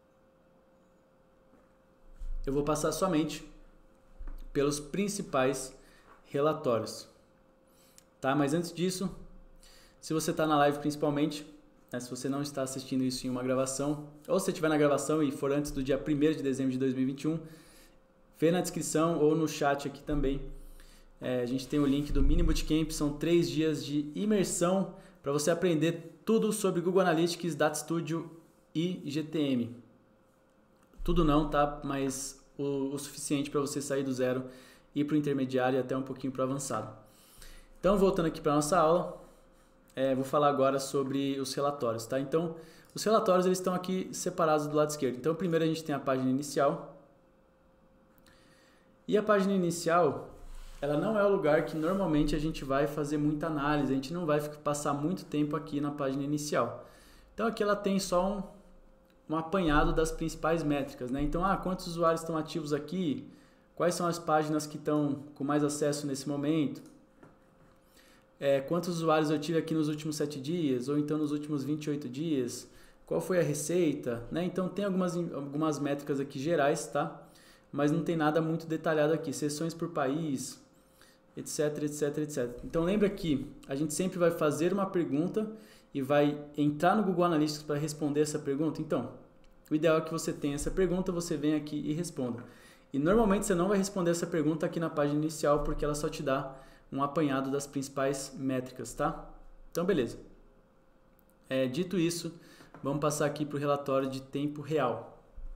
Eu vou passar somente pelos principais relatórios. Tá? Mas antes disso, se você está na live principalmente, né, se você não está assistindo isso em uma gravação, ou se estiver na gravação e for antes do dia primeiro de dezembro de dois mil e vinte e um, vê na descrição ou no chat aqui também. É, a gente tem o link do Mini Bootcamp, são três dias de imersão para você aprender tudo sobre Google Analytics, Data Studio e G T M. Tudo não, tá? Mas o, o suficiente para você sair do zero, ir para o intermediário e até um pouquinho para o avançado. Então, voltando aqui para a nossa aula, é, vou falar agora sobre os relatórios, tá? Então, os relatórios eles estão aqui separados do lado esquerdo. Então, primeiro a gente tem a página inicial. E a página inicial, ela não é o lugar que normalmente a gente vai fazer muita análise, a gente não vai passar muito tempo aqui na página inicial. Então, aqui ela tem só um, um apanhado das principais métricas, né? Então, ah, quantos usuários estão ativos aqui? Quais são as páginas que estão com mais acesso nesse momento? É, quantos usuários eu tive aqui nos últimos sete dias, ou então nos últimos vinte e oito dias? Qual foi a receita? Né? Então, tem algumas, algumas métricas aqui gerais, tá? Mas não tem nada muito detalhado aqui. Sessões por país, etc, etc, etcétera. Então, lembra que a gente sempre vai fazer uma pergunta e vai entrar no Google Analytics para responder essa pergunta. Então, o ideal é que você tenha essa pergunta, você venha aqui e responda. E, normalmente, você não vai responder essa pergunta aqui na página inicial, porque ela só te dá um apanhado das principais métricas, tá? Então, beleza. É, dito isso, vamos passar aqui para o relatório de tempo real.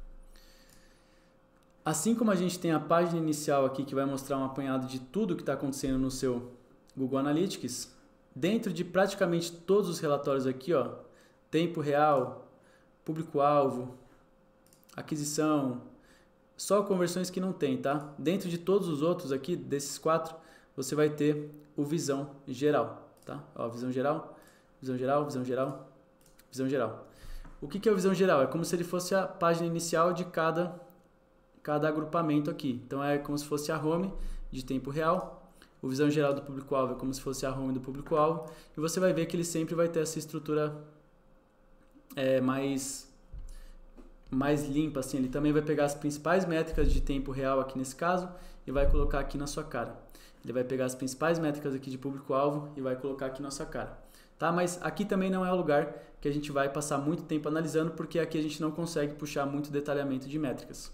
Assim como a gente tem a página inicial aqui que vai mostrar um apanhado de tudo que está acontecendo no seu Google Analytics, dentro de praticamente todos os relatórios aqui, ó, tempo real, público-alvo, aquisição, só conversões que não tem, tá? Dentro de todos os outros aqui, desses quatro, você vai ter o visão geral, tá? Ó, visão geral, visão geral, visão geral, visão geral. O que que é o visão geral? É como se ele fosse a página inicial de cada, cada agrupamento aqui. Então, é como se fosse a home de tempo real. O visão geral do público-alvo é como se fosse a home do público-alvo. E você vai ver que ele sempre vai ter essa estrutura é, mais, mais limpa, assim. Ele também vai pegar as principais métricas de tempo real aqui nesse caso e vai colocar aqui na sua cara. Ele vai pegar as principais métricas aqui de público-alvo e vai colocar aqui na nossa cara. Tá? Mas aqui também não é o lugar que a gente vai passar muito tempo analisando, porque aqui a gente não consegue puxar muito detalhamento de métricas.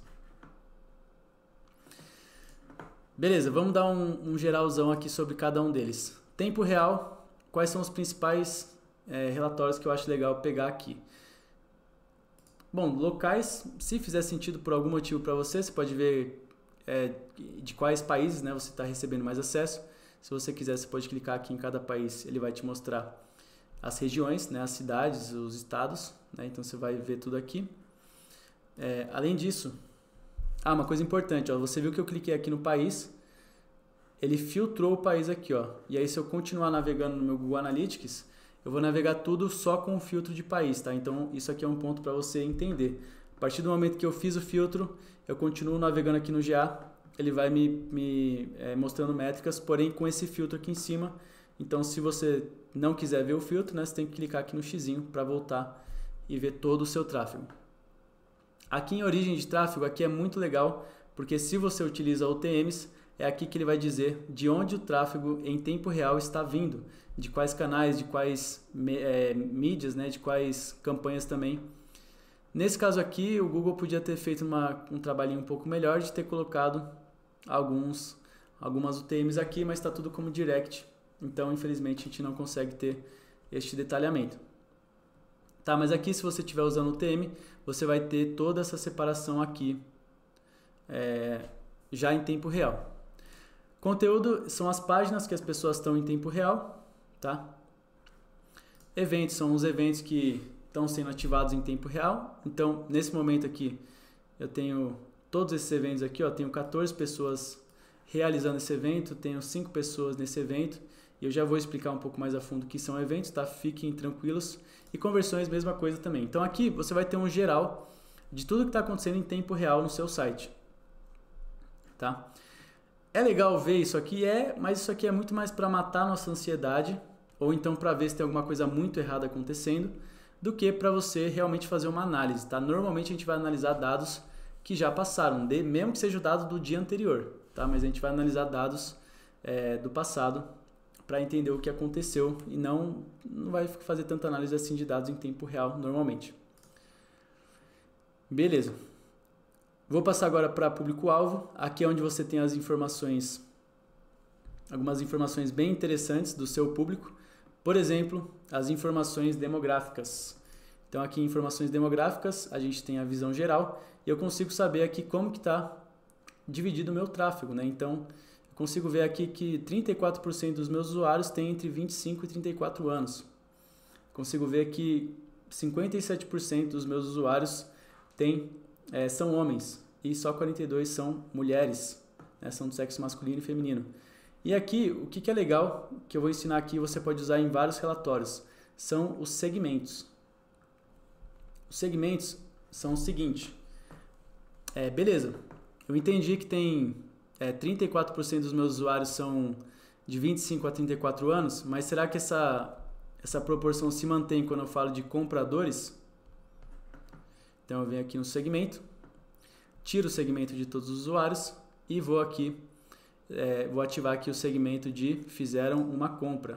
Beleza, vamos dar um, um geralzão aqui sobre cada um deles. Tempo real, quais são os principais é, relatórios que eu acho legal pegar aqui? Bom, locais, se fizer sentido por algum motivo para você, você pode ver é, de quais países, né, você está recebendo mais acesso. Se você quiser, você pode clicar aqui em cada país, ele vai te mostrar as regiões, né, as cidades, os estados, né, então você vai ver tudo aqui. É, além disso, ah, uma coisa importante, ó, você viu que eu cliquei aqui no país, ele filtrou o país aqui, ó, e aí se eu continuar navegando no meu Google Analytics, eu vou navegar tudo só com o filtro de país, tá? Então isso aqui é um ponto para você entender. A partir do momento que eu fiz o filtro, eu continuo navegando aqui no G A, ele vai me, me é, mostrando métricas, porém com esse filtro aqui em cima. Então se você não quiser ver o filtro, né, você tem que clicar aqui no xizinho para voltar e ver todo o seu tráfego. Aqui em origem de tráfego, aqui é muito legal, porque se você utiliza O T Ms, é aqui que ele vai dizer de onde o tráfego em tempo real está vindo, de quais canais, de quais é, mídias, né, de quais campanhas também. Nesse caso aqui, o Google podia ter feito uma, um trabalhinho um pouco melhor de ter colocado alguns, algumas U T Ms aqui, mas está tudo como direct, então infelizmente a gente não consegue ter este detalhamento. Tá, mas aqui se você estiver usando o T M, você vai ter toda essa separação aqui é, já em tempo real. Conteúdo são as páginas que as pessoas estão em tempo real, tá? Eventos são os eventos que estão sendo ativados em tempo real. Então, nesse momento aqui, eu tenho todos esses eventos aqui, ó, tenho quatorze pessoas realizando esse evento, tenho cinco pessoas nesse evento, e eu já vou explicar um pouco mais a fundo o que são eventos, tá? Fiquem tranquilos. E conversões, mesma coisa também. Então aqui você vai ter um geral de tudo que está acontecendo em tempo real no seu site, tá? É legal ver isso aqui, é, mas isso aqui é muito mais para matar nossa ansiedade, ou então para ver se tem alguma coisa muito errada acontecendo, do que para você realmente fazer uma análise, tá? Normalmente a gente vai analisar dados que já passaram, de, mesmo que seja o dado do dia anterior, tá? Mas a gente vai analisar dados é, do passado para entender o que aconteceu e não, não vai fazer tanta análise assim de dados em tempo real normalmente. Beleza. Vou passar agora para público-alvo. Aqui é onde você tem as informações, algumas informações bem interessantes do seu público. Por exemplo, as informações demográficas. Então aqui em informações demográficas a gente tem a visão geral e eu consigo saber aqui como que está dividido o meu tráfego, né? Então eu consigo ver aqui que trinta e quatro por cento dos meus usuários têm entre vinte e cinco e trinta e quatro anos. Consigo ver que cinquenta e sete por cento dos meus usuários têm, é, são homens e só quarenta e dois por cento são mulheres, né? São do sexo masculino e feminino. E aqui, o que, que é legal, que eu vou ensinar aqui, você pode usar em vários relatórios, são os segmentos. Os segmentos são o seguinte, é, beleza, eu entendi que tem é, trinta e quatro por cento dos meus usuários são de vinte e cinco a trinta e quatro anos, mas será que essa, essa proporção se mantém quando eu falo de compradores? Então eu venho aqui no segmento, tiro o segmento de todos os usuários e vou aqui, é, vou ativar aqui o segmento de fizeram uma compra.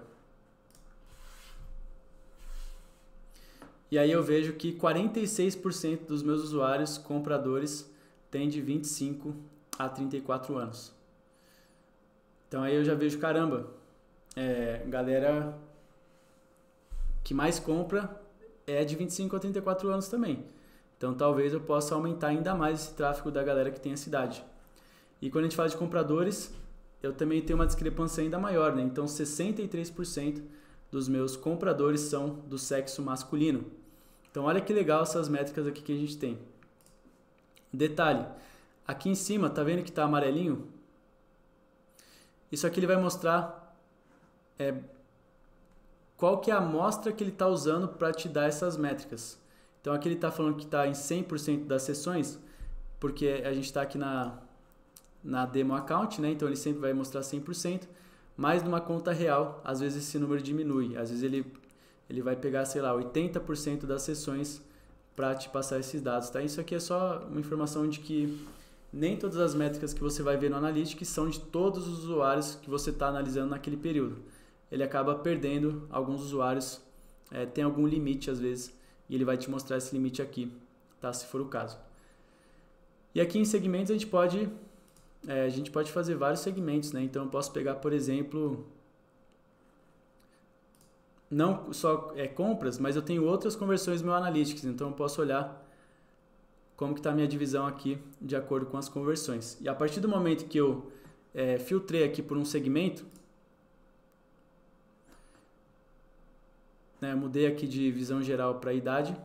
E aí eu vejo que quarenta e seis por cento dos meus usuários compradores têm de vinte e cinco a trinta e quatro anos. Então aí eu já vejo, caramba, é, galera que mais compra é de vinte e cinco a trinta e quatro anos também. Então talvez eu possa aumentar ainda mais esse tráfego da galera que tem a cidade. E quando a gente fala de compradores, eu também tenho uma discrepância ainda maior, né? Então sessenta e três por cento dos meus compradores são do sexo masculino. Então olha que legal essas métricas aqui que a gente tem. Detalhe, aqui em cima, tá vendo que tá amarelinho? Isso aqui ele vai mostrar é, qual que é a amostra que ele está usando para te dar essas métricas. Então aqui ele está falando que está em cem por cento das sessões, porque a gente está aqui na, na demo account, né? Então ele sempre vai mostrar cem por cento, mas numa conta real, às vezes esse número diminui, às vezes ele, ele vai pegar, sei lá, oitenta por cento das sessões para te passar esses dados, tá? Isso aqui é só uma informação de que nem todas as métricas que você vai ver no Analytics são de todos os usuários que você está analisando naquele período. Ele acaba perdendo alguns usuários, é, tem algum limite às vezes, e ele vai te mostrar esse limite aqui, tá? Se for o caso. E aqui em segmentos a gente pode, é, a gente pode fazer vários segmentos, né? Então eu posso pegar, por exemplo, não só é, compras, mas eu tenho outras conversões no meu Analytics, então eu posso olhar como que está a minha divisão aqui de acordo com as conversões. E a partir do momento que eu é, filtrei aqui por um segmento, né, mudei aqui de visão geral para idade,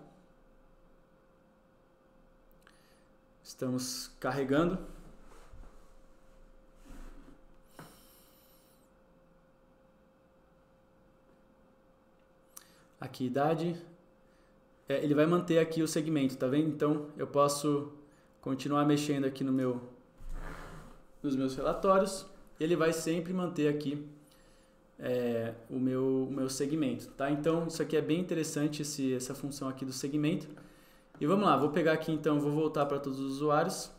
estamos carregando. Aqui idade. É, ele vai manter aqui o segmento, tá vendo? Então eu posso continuar mexendo aqui no meu, nos meus relatórios. Ele vai sempre manter aqui é, o, meu, o meu segmento, tá? Então isso aqui é bem interessante, esse, essa função aqui do segmento. E vamos lá, vou pegar aqui então, vou voltar para todos os usuários.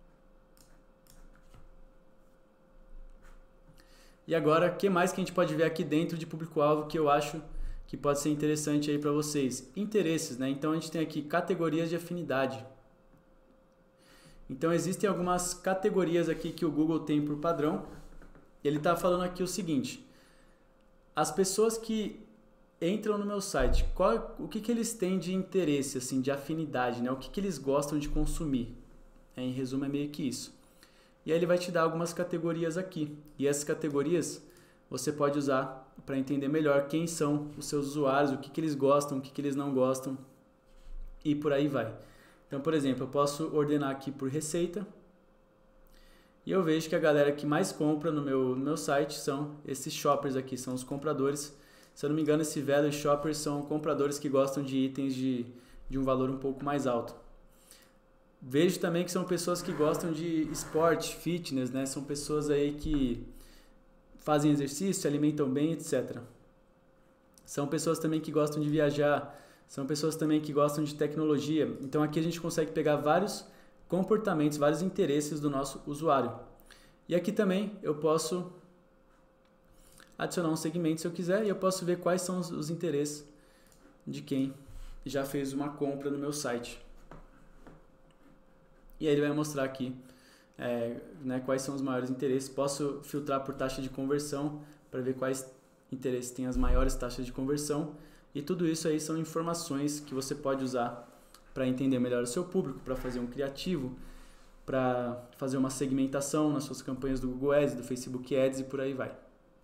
E agora, o que mais que a gente pode ver aqui dentro de público-alvo que eu acho que pode ser interessante aí para vocês? Interesses, né? Então a gente tem aqui categorias de afinidade. Então existem algumas categorias aqui que o Google tem por padrão. Ele está falando aqui o seguinte: as pessoas que entram no meu site, qual, o que, que eles têm de interesse, assim, de afinidade, né? O que, que eles gostam de consumir? É, em resumo, é meio que isso. E aí ele vai te dar algumas categorias aqui. E essas categorias você pode usar para entender melhor quem são os seus usuários, o que, que eles gostam, o que, que eles não gostam e por aí vai. Então, por exemplo, eu posso ordenar aqui por receita e eu vejo que a galera que mais compra no meu, no meu site são esses shoppers aqui, são os compradores. Se eu não me engano, esse value shoppers são compradores que gostam de itens de, de um valor um pouco mais alto. Vejo também que são pessoas que gostam de esporte, fitness, né? São pessoas aí que fazem exercício, se alimentam bem, etcétera. São pessoas também que gostam de viajar, são pessoas também que gostam de tecnologia. Então aqui a gente consegue pegar vários comportamentos, vários interesses do nosso usuário. E aqui também eu posso adicionar um segmento se eu quiser e eu posso ver quais são os, os interesses de quem já fez uma compra no meu site. E aí ele vai mostrar aqui É, né, quais são os maiores interesses. Posso filtrar por taxa de conversão para ver quais interesses têm as maiores taxas de conversão, e tudo isso aí são informações que você pode usar para entender melhor o seu público, para fazer um criativo, para fazer uma segmentação nas suas campanhas do Google Ads, do Facebook Ads e por aí vai.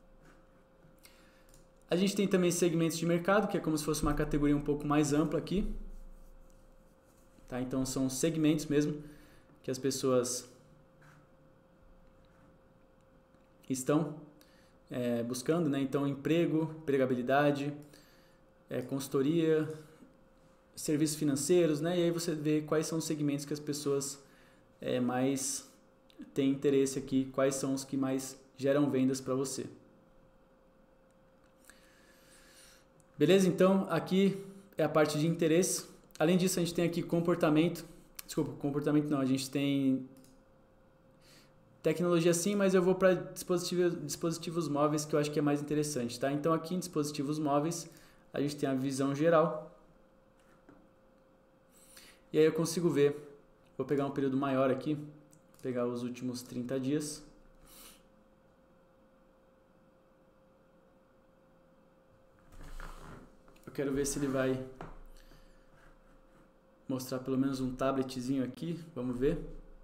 A gente tem também segmentos de mercado, que é como se fosse uma categoria um pouco mais ampla aqui, tá? Então são segmentos mesmo que as pessoas estão é, buscando, né? Então emprego, empregabilidade, é, consultoria, serviços financeiros, né? E aí você vê quais são os segmentos que as pessoas é, mais têm interesse aqui, quais são os que mais geram vendas para você. Beleza? Então aqui é a parte de interesse. Além disso, a gente tem aqui comportamento. Desculpa, comportamento não, a gente tem tecnologia sim, mas eu vou para dispositivos, dispositivos móveis, que eu acho que é mais interessante, tá? Então aqui em dispositivos móveis a gente tem a visão geral. E aí eu consigo ver, vou pegar um período maior aqui, vou pegar os últimos trinta dias. Eu quero ver se ele vai mostrar pelo menos um tabletzinho aqui, vamos ver.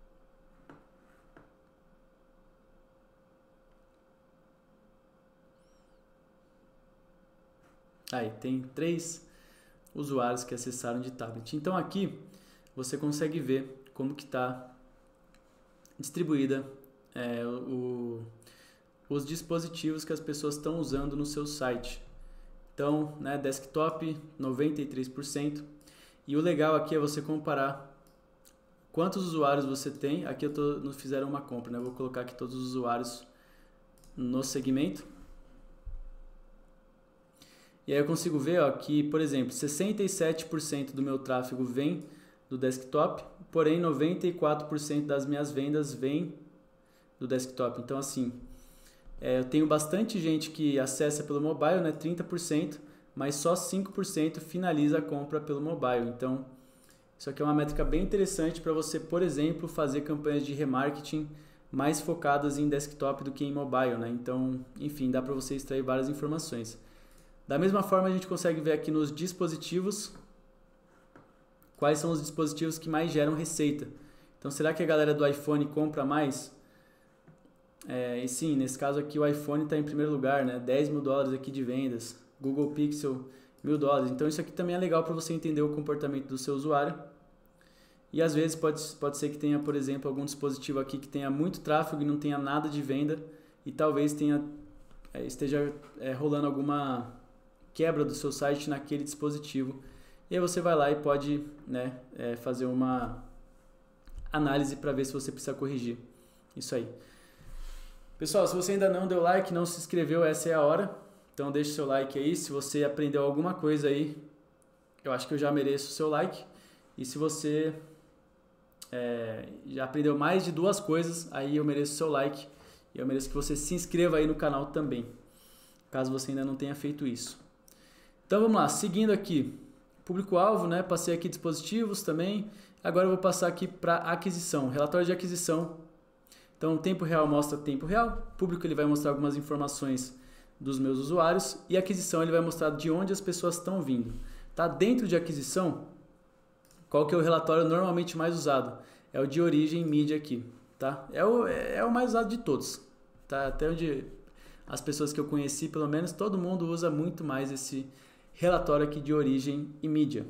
Aí, tem três usuários que acessaram de tablet. Então aqui você consegue ver como que está distribuída é, o, os dispositivos que as pessoas estão usando no seu site. Então, né, desktop, noventa e três por cento. E o legal aqui é você comparar quantos usuários você tem. Aqui eu tô, não fizeram uma compra, né? Eu vou colocar aqui todos os usuários no segmento. E aí eu consigo ver ó, que, por exemplo, sessenta e sete por cento do meu tráfego vem do desktop, porém noventa e quatro por cento das minhas vendas vem do desktop. Então, assim, é, eu tenho bastante gente que acessa pelo mobile, né, trinta por cento, mas só cinco por cento finaliza a compra pelo mobile. Então, isso aqui é uma métrica bem interessante para você, por exemplo, fazer campanhas de remarketing mais focadas em desktop do que em mobile, né? Então, enfim, dá para você extrair várias informações. Da mesma forma, a gente consegue ver aqui nos dispositivos quais são os dispositivos que mais geram receita. Então, será que a galera do iPhone compra mais? É, e sim, nesse caso aqui o iPhone está em primeiro lugar, né? dez mil dólares aqui de vendas, Google Pixel mil dólares. Então isso aqui também é legal para você entender o comportamento do seu usuário. E às vezes pode, pode ser que tenha, por exemplo, algum dispositivo aqui que tenha muito tráfego e não tenha nada de venda, e talvez tenha, é, esteja é, rolando alguma quebra do seu site naquele dispositivo. E aí você vai lá e pode, né, é, fazer uma análise para ver se você precisa corrigir isso aí. Pessoal, se você ainda não deu like, não se inscreveu, essa é a hora. Então deixe seu like aí. Se você aprendeu alguma coisa aí, eu acho que eu já mereço o seu like. E se você é, já aprendeu mais de duas coisas, aí eu mereço o seu like. E eu mereço que você se inscreva aí no canal também, caso você ainda não tenha feito isso. Então vamos lá, seguindo aqui. Público-alvo, né? Passei aqui dispositivos também. Agora eu vou passar aqui para aquisição, relatório de aquisição. Então, o tempo real mostra tempo real, o público ele vai mostrar algumas informações dos meus usuários e a aquisição ele vai mostrar de onde as pessoas estão vindo. Tá? Dentro de aquisição, qual que é o relatório normalmente mais usado? É o de origem mídia aqui. Tá? É, o, é o mais usado de todos. Tá? Até onde as pessoas que eu conheci, pelo menos, todo mundo usa muito mais esse relatório aqui de origem e mídia.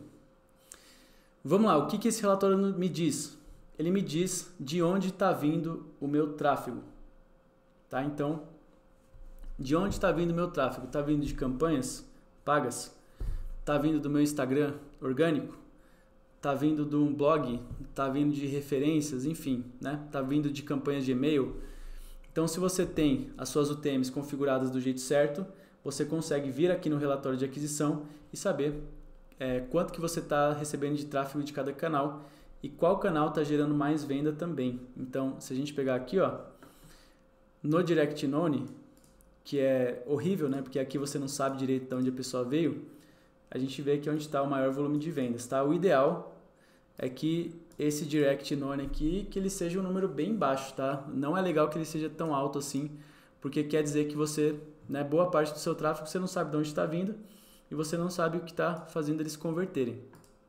Vamos lá, o que, que esse relatório me diz? Ele me diz de onde está vindo o meu tráfego. Tá? Então, de onde está vindo o meu tráfego? Está vindo de campanhas pagas? Está vindo do meu Instagram orgânico? Está vindo de um blog? Está vindo de referências? Enfim, né? Está vindo de campanhas de e-mail? Então, se você tem as suas U T Ms configuradas do jeito certo, você consegue vir aqui no relatório de aquisição e saber é, quanto que você está recebendo de tráfego de cada canal e qual canal está gerando mais venda também. Então, se a gente pegar aqui, ó, no Direct None, que é horrível, né? Porque aqui você não sabe direito de onde a pessoa veio, a gente vê que é onde está o maior volume de vendas, tá? O ideal é que esse Direct None aqui, que ele seja um número bem baixo, tá? Não é legal que ele seja tão alto assim, porque quer dizer que você, né, boa parte do seu tráfego você não sabe de onde está vindo e você não sabe o que está fazendo eles converterem.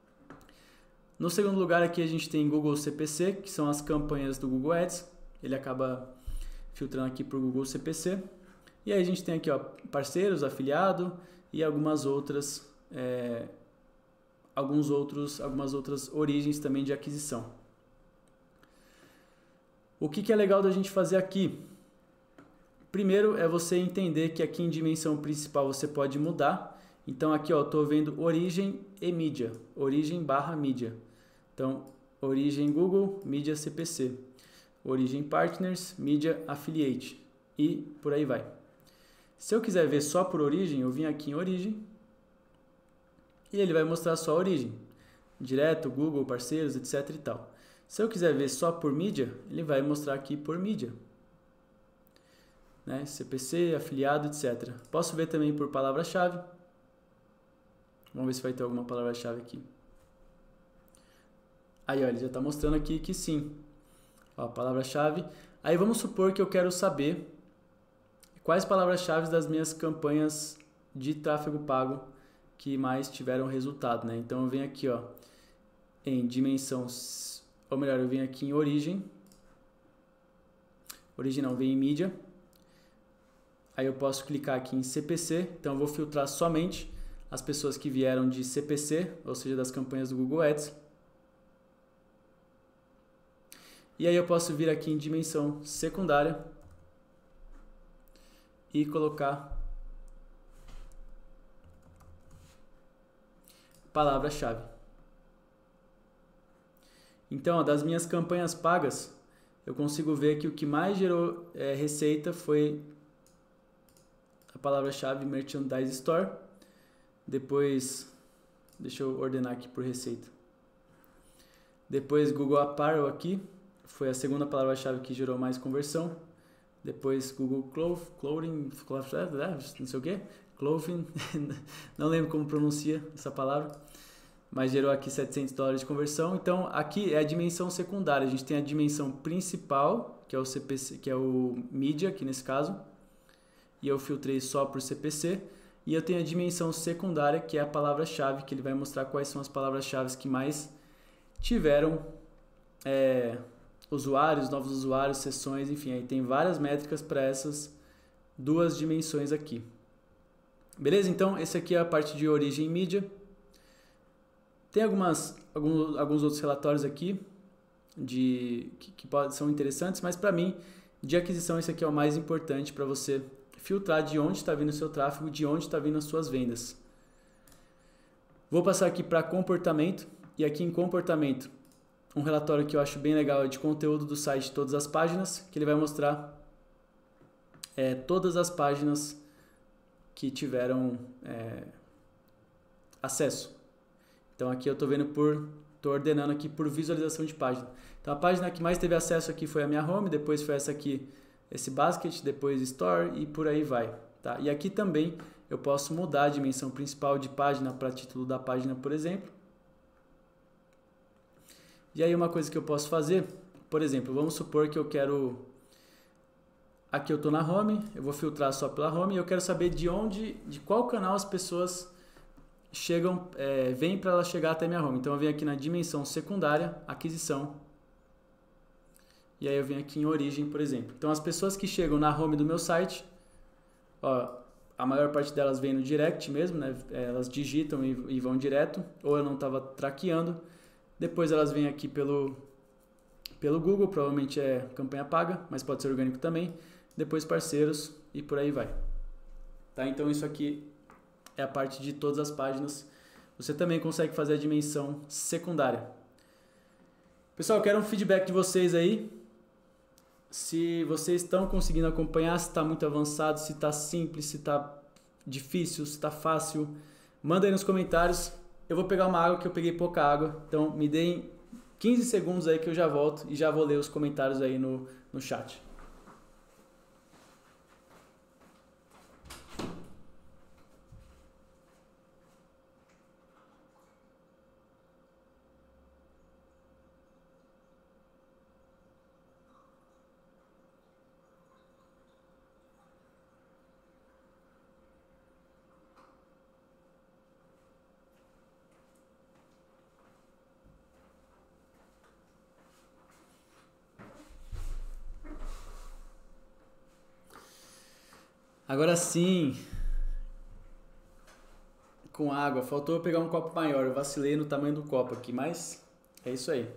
No segundo lugar aqui a gente tem Google C P C, que são as campanhas do Google Ads. Ele acaba filtrando aqui para o Google C P C. E aí a gente tem aqui, ó, parceiros, afiliado e algumas outras, é, alguns outros, algumas outras origens também de aquisição. O que, que é legal da gente fazer aqui? Primeiro é você entender que aqui em dimensão principal você pode mudar. Então aqui eu estou vendo origem e mídia, origem barra mídia. Então, origem Google, mídia C P C, origem Partners, mídia Affiliate e por aí vai. Se eu quiser ver só por origem, eu vim aqui em origem e ele vai mostrar só a origem, direto, Google, parceiros, etc e tal. Se eu quiser ver só por mídia, ele vai mostrar aqui por mídia, né? C P C, afiliado, etcétera. Posso ver também por palavra-chave. Vamos ver se vai ter alguma palavra-chave aqui. Aí, ó, ele já está mostrando aqui que sim. Ó, palavra-chave. Aí vamos supor que eu quero saber quais palavras-chave das minhas campanhas de tráfego pago que mais tiveram resultado, né? Então eu venho aqui, ó, em dimensão, ou melhor, eu venho aqui em origem. Origem não, vem em mídia. Aí eu posso clicar aqui em C P C. Então eu vou filtrar somente as pessoas que vieram de C P C, ou seja, das campanhas do Google Ads. E aí eu posso vir aqui em dimensão secundária e colocar palavra-chave. Então, ó, das minhas campanhas pagas, eu consigo ver que o que mais gerou é, receita foi a palavra-chave Merchandise Store. Depois, deixa eu ordenar aqui por receita. Depois Google Apparel aqui, foi a segunda palavra-chave que gerou mais conversão. Depois Google Cloth, Clothing, não sei o que, Clothing, não lembro como pronuncia essa palavra, mas gerou aqui setecentos dólares de conversão. Então aqui é a dimensão secundária, a gente tem a dimensão principal, que é o C P C, que é o mídia aqui nesse caso, e eu filtrei só por C P C. E eu tenho a dimensão secundária, que é a palavra-chave, que ele vai mostrar quais são as palavras-chave que mais tiveram é, usuários, novos usuários, sessões, enfim, aí tem várias métricas para essas duas dimensões aqui. Beleza? Então, esse aqui é a parte de origem e mídia. Tem algumas, alguns, alguns outros relatórios aqui de, que, que pode, são interessantes, mas para mim, de aquisição, esse aqui é o mais importante para você filtrar de onde está vindo o seu tráfego, de onde está vindo as suas vendas. Vou passar aqui para comportamento, e aqui em comportamento, um relatório que eu acho bem legal é de conteúdo do site, todas as páginas, que ele vai mostrar é, todas as páginas que tiveram é, acesso. Então aqui eu estou vendo por, estou ordenando aqui por visualização de página. Então a página que mais teve acesso aqui foi a minha home, depois foi essa aqui, esse basket, depois store e por aí vai. Tá? E aqui também eu posso mudar a dimensão principal de página para título da página, por exemplo. E aí uma coisa que eu posso fazer, por exemplo, vamos supor que eu quero... Aqui eu estou na home, eu vou filtrar só pela home e eu quero saber de onde, de qual canal as pessoas chegam, é, vêm para ela chegar até minha home. Então eu venho aqui na dimensão secundária, aquisição, e aí eu venho aqui em origem, por exemplo. Então as pessoas que chegam na home do meu site, ó, a maior parte delas vem no direct mesmo, né? Elas digitam e, e vão direto, ou eu não estava traqueando. Depois elas vêm aqui pelo, pelo Google, provavelmente é campanha paga, mas pode ser orgânico também. Depois parceiros e por aí vai. Tá? Então isso aqui é a parte de todas as páginas. Você também consegue fazer a dimensão secundária. Pessoal, eu quero um feedback de vocês aí. Se vocês estão conseguindo acompanhar, se está muito avançado, se está simples, se está difícil, se está fácil. Manda aí nos comentários. Eu vou pegar uma água que eu peguei pouca água. Então me deem quinze segundos aí que eu já volto e já vou ler os comentários aí no, no chat. Agora sim, com água. Faltou eu pegar um copo maior. Eu vacilei no tamanho do copo aqui, mas é isso aí.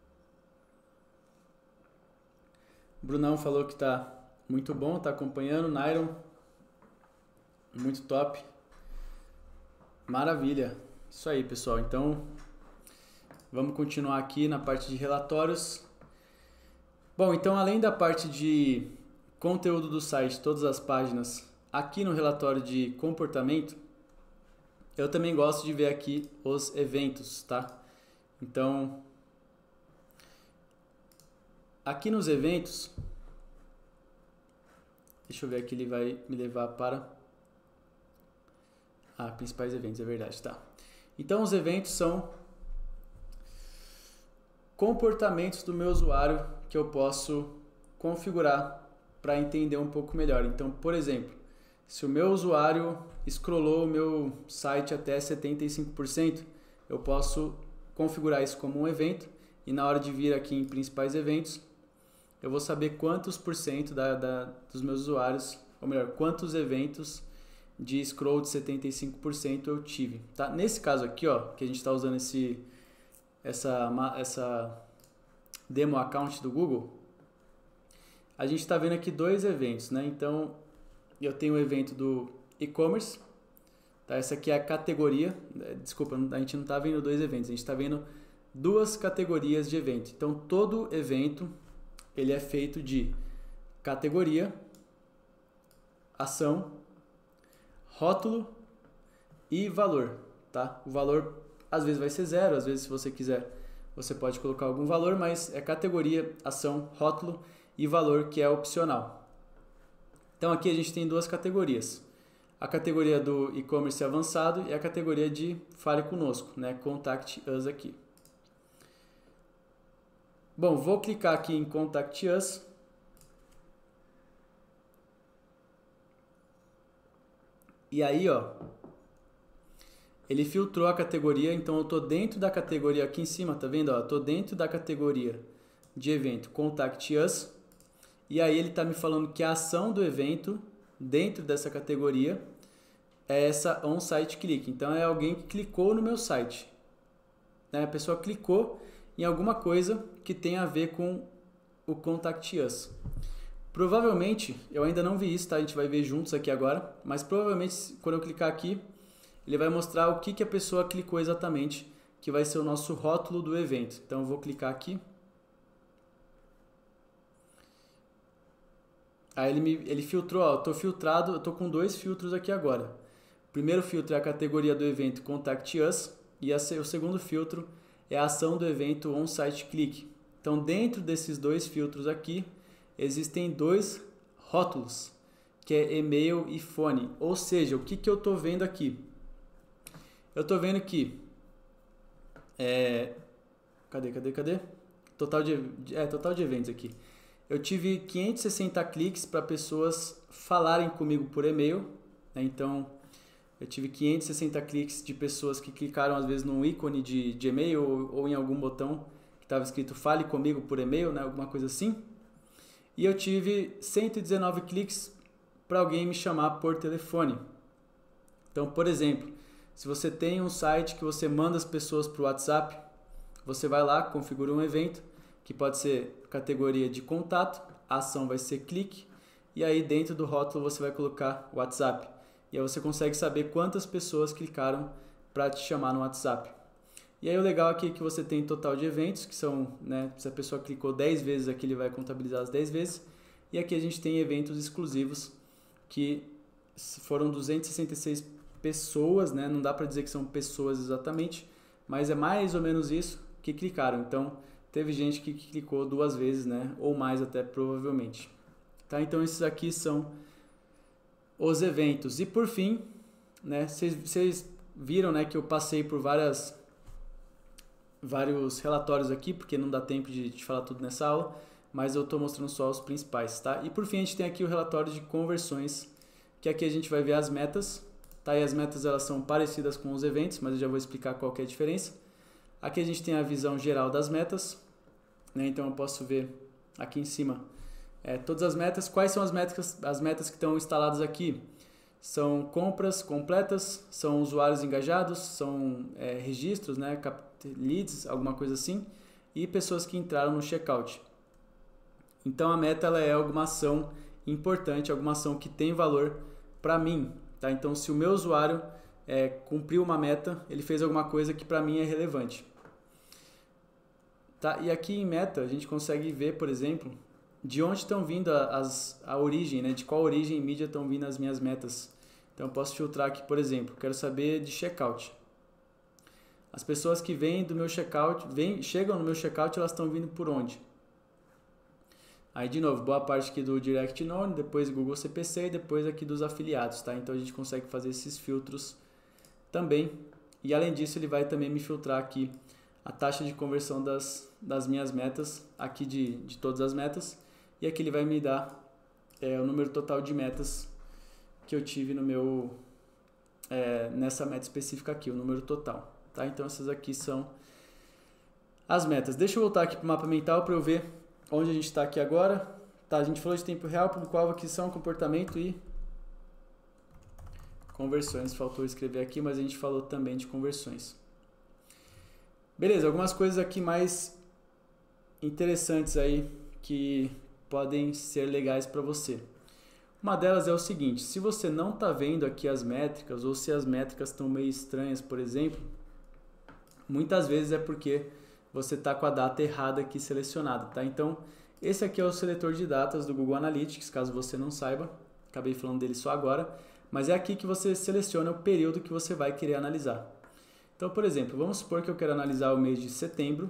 Brunão falou que tá muito bom, tá acompanhando. Nairon, muito top. Maravilha. Isso aí, pessoal. Então, vamos continuar aqui na parte de relatórios. Bom, então além da parte de conteúdo do site, todas as páginas, aqui no relatório de comportamento, eu também gosto de ver aqui os eventos, tá? Então, aqui nos eventos, deixa eu ver aqui, ele vai me levar para ah, principais eventos, é verdade, tá? Então, os eventos são comportamentos do meu usuário que eu posso configurar para entender um pouco melhor. Então, por exemplo, se o meu usuário scrollou o meu site até setenta e cinco por cento, eu posso configurar isso como um evento e na hora de vir aqui em principais eventos, eu vou saber quantos por cento da, da, dos meus usuários, ou melhor, quantos eventos de scroll de setenta e cinco por cento eu tive. Tá? Nesse caso aqui, ó, que a gente está usando esse, essa, essa demo account do Google, a gente está vendo aqui dois eventos, né? Então, eu tenho o evento do e-commerce, tá? Essa aqui é a categoria, desculpa, a gente não está vendo dois eventos, a gente está vendo duas categorias de evento. Então, todo evento, ele é feito de categoria, ação, rótulo e valor, tá? O valor, às vezes vai ser zero, às vezes se você quiser, você pode colocar algum valor, mas é categoria, ação, rótulo e valor, que é opcional. Então aqui a gente tem duas categorias. A categoria do e-commerce avançado e a categoria de Fale Conosco, né? Contact Us aqui. Bom, vou clicar aqui em Contact Us. E aí, ó, ele filtrou a categoria, então eu estou dentro da categoria aqui em cima, tá vendo? Estou dentro da categoria de evento Contact Us, e aí ele está me falando que a ação do evento dentro dessa categoria é essa on-site click. Então é alguém que clicou no meu site, né? A pessoa clicou em alguma coisa que tem a ver com o Contact Us. Provavelmente, eu ainda não vi isso, tá? A gente vai ver juntos aqui agora, mas provavelmente quando eu clicar aqui, ele vai mostrar o que, que a pessoa clicou exatamente, que vai ser o nosso rótulo do evento. Então eu vou clicar aqui. Aí ele, me, ele filtrou, ó, eu tô filtrado, eu tô com dois filtros aqui agora. O primeiro filtro é a categoria do evento Contact Us e a, o segundo filtro é a ação do evento On-Site Click. Então dentro desses dois filtros aqui, existem dois rótulos, que é e-mail e fone. Ou seja, o que, que eu tô vendo aqui? Eu tô vendo que é, cadê, cadê, cadê? Total de, é, total de eventos aqui. Eu tive quinhentos e sessenta cliques para pessoas falarem comigo por e-mail, né? Então eu tive quinhentos e sessenta cliques de pessoas que clicaram às vezes num ícone de, de e-mail ou, ou em algum botão que estava escrito fale comigo por e-mail, né? Alguma coisa assim. E eu tive cento e dezenove cliques para alguém me chamar por telefone. Então, por exemplo, se você tem um site que você manda as pessoas para o WhatsApp, você vai lá, configura um evento, que pode ser categoria de contato, a ação vai ser clique, e aí dentro do rótulo você vai colocar WhatsApp. E aí você consegue saber quantas pessoas clicaram para te chamar no WhatsApp. E aí o legal aqui é que você tem total de eventos, que são, né, se a pessoa clicou dez vezes aqui, ele vai contabilizar as dez vezes. E aqui a gente tem eventos exclusivos, que foram duzentas e sessenta e seis pessoas, né? Não dá para dizer que são pessoas exatamente, mas é mais ou menos isso que clicaram. Então, teve gente que clicou duas vezes, né? Ou mais até, provavelmente. Tá? Então, esses aqui são os eventos. E por fim, né? Vocês viram, né, que eu passei por várias, vários relatórios aqui, porque não dá tempo de, de falar tudo nessa aula, mas eu estou mostrando só os principais, tá? E por fim, a gente tem aqui o relatório de conversões, que aqui a gente vai ver as metas. Tá, e as metas elas são parecidas com os eventos, mas eu já vou explicar qual que é a diferença. Aqui a gente tem a visão geral das metas, né? Então eu posso ver aqui em cima é, todas as metas. Quais são as metas, as metas que estão instaladas aqui? São compras completas, são usuários engajados, são é, registros, né? Leads, alguma coisa assim, e pessoas que entraram no checkout. Então a meta ela é alguma ação importante, alguma ação que tem valor para mim. Tá? Então, se o meu usuário é, cumpriu uma meta, ele fez alguma coisa que para mim é relevante. Tá? E aqui em meta, a gente consegue ver, por exemplo, de onde estão vindo as, a origem, né? De qual origem e mídia estão vindo as minhas metas. Então, eu posso filtrar aqui, por exemplo, quero saber de checkout. As pessoas que vêm do meu checkout, vêm, chegam no meu checkout, elas estão vindo por onde? Aí, de novo, boa parte aqui do Direct None, depois Google C P C e depois aqui dos afiliados, tá? Então, a gente consegue fazer esses filtros também. E, além disso, ele vai também me filtrar aqui a taxa de conversão das, das minhas metas, aqui de, de todas as metas. E aqui ele vai me dar é, o número total de metas que eu tive no meu, é, nessa meta específica aqui, o número total, tá? Então, essas aqui são as metas. Deixa eu voltar aqui para o mapa mental para eu ver onde a gente está aqui agora. Tá, a gente falou de tempo real, público-alvo, aquisição, comportamento e conversões. Faltou escrever aqui, mas a gente falou também de conversões. Beleza, algumas coisas aqui mais interessantes aí que podem ser legais para você. Uma delas é o seguinte: se você não está vendo aqui as métricas ou se as métricas estão meio estranhas, por exemplo, muitas vezes é porque você está com a data errada aqui selecionada, tá? Então, esse aqui é o seletor de datas do Google Analytics, caso você não saiba. Acabei falando dele só agora, mas é aqui que você seleciona o período que você vai querer analisar. Então, por exemplo, vamos supor que eu quero analisar o mês de setembro.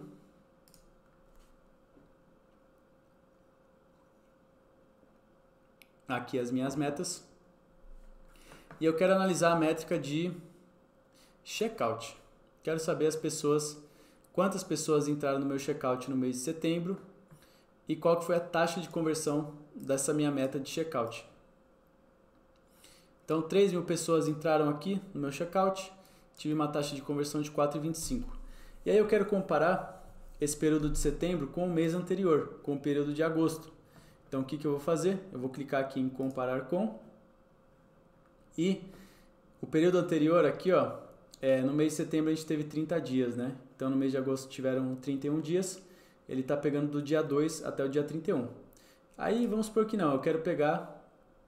Aqui as minhas metas. E eu quero analisar a métrica de checkout. Quero saber as pessoas... quantas pessoas entraram no meu checkout no mês de setembro e qual que foi a taxa de conversão dessa minha meta de checkout. Então, três mil pessoas entraram aqui no meu checkout, tive uma taxa de conversão de quatro vírgula vinte e cinco. E aí eu quero comparar esse período de setembro com o mês anterior, com o período de agosto. Então o que, que eu vou fazer? Eu vou clicar aqui em comparar com, e o período anterior aqui, ó, é, no mês de setembro a gente teve trinta dias, né? Então no mês de agosto tiveram trinta e um dias, ele está pegando do dia dois até o dia trinta e um. Aí vamos supor que não, eu quero pegar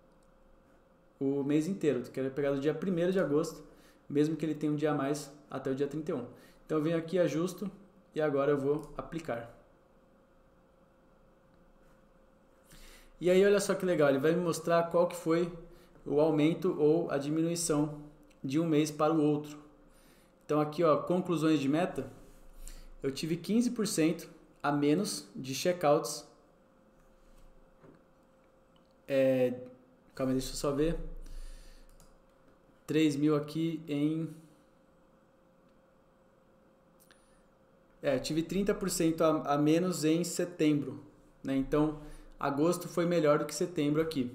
o mês inteiro, eu quero pegar do dia primeiro de agosto, mesmo que ele tenha um dia a mais até o dia trinta e um. Então eu venho aqui, ajusto, e agora eu vou aplicar. E aí olha só que legal, ele vai me mostrar qual que foi o aumento ou a diminuição de um mês para o outro. Então aqui, ó, conclusões de meta, eu tive quinze por cento a menos de checkouts. É, calma aí, deixa eu só ver. três mil aqui em... É, eu tive trinta por cento a, a menos em setembro, né? Então, agosto foi melhor do que setembro aqui.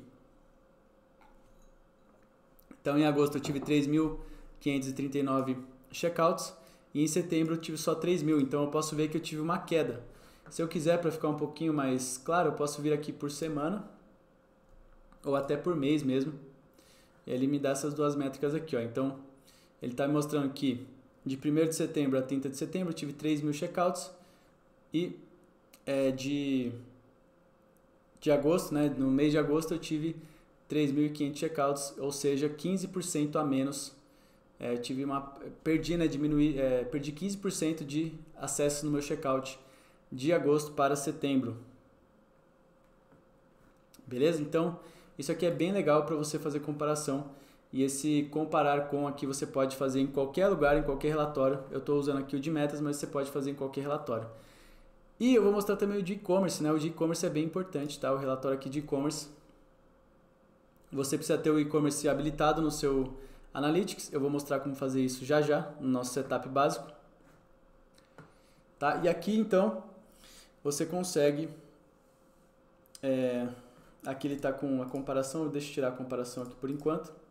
Então, em agosto eu tive três mil quinhentos e trinta e nove checkouts e em setembro eu tive só três mil. Então, eu posso ver que eu tive uma queda. Se eu quiser, para ficar um pouquinho mais claro, eu posso vir aqui por semana ou até por mês mesmo. E ele me dá essas duas métricas aqui, ó. Então, ele está me mostrando que de primeiro de setembro a trinta de setembro eu tive três mil checkouts e é, de, de agosto, né, no mês de agosto eu tive três mil e quinhentos checkouts, ou seja, quinze por cento a menos. É, eu tive uma, perdi, né, diminui, é, perdi quinze por cento de acesso no meu checkout de agosto para setembro. Beleza? Então, isso aqui é bem legal para você fazer comparação. E esse comparar com aqui você pode fazer em qualquer lugar, em qualquer relatório. Eu estou usando aqui o de metas, mas você pode fazer em qualquer relatório. E eu vou mostrar também o de e-commerce, né? O de e-commerce é bem importante, tá? O relatório aqui de e-commerce. Você precisa ter o e-commerce habilitado no seu Analytics. Eu vou mostrar como fazer isso já já, no nosso setup básico. Tá? E aqui, então, você consegue... É, aqui ele está com a comparação. Deixa eu tirar a comparação aqui por enquanto.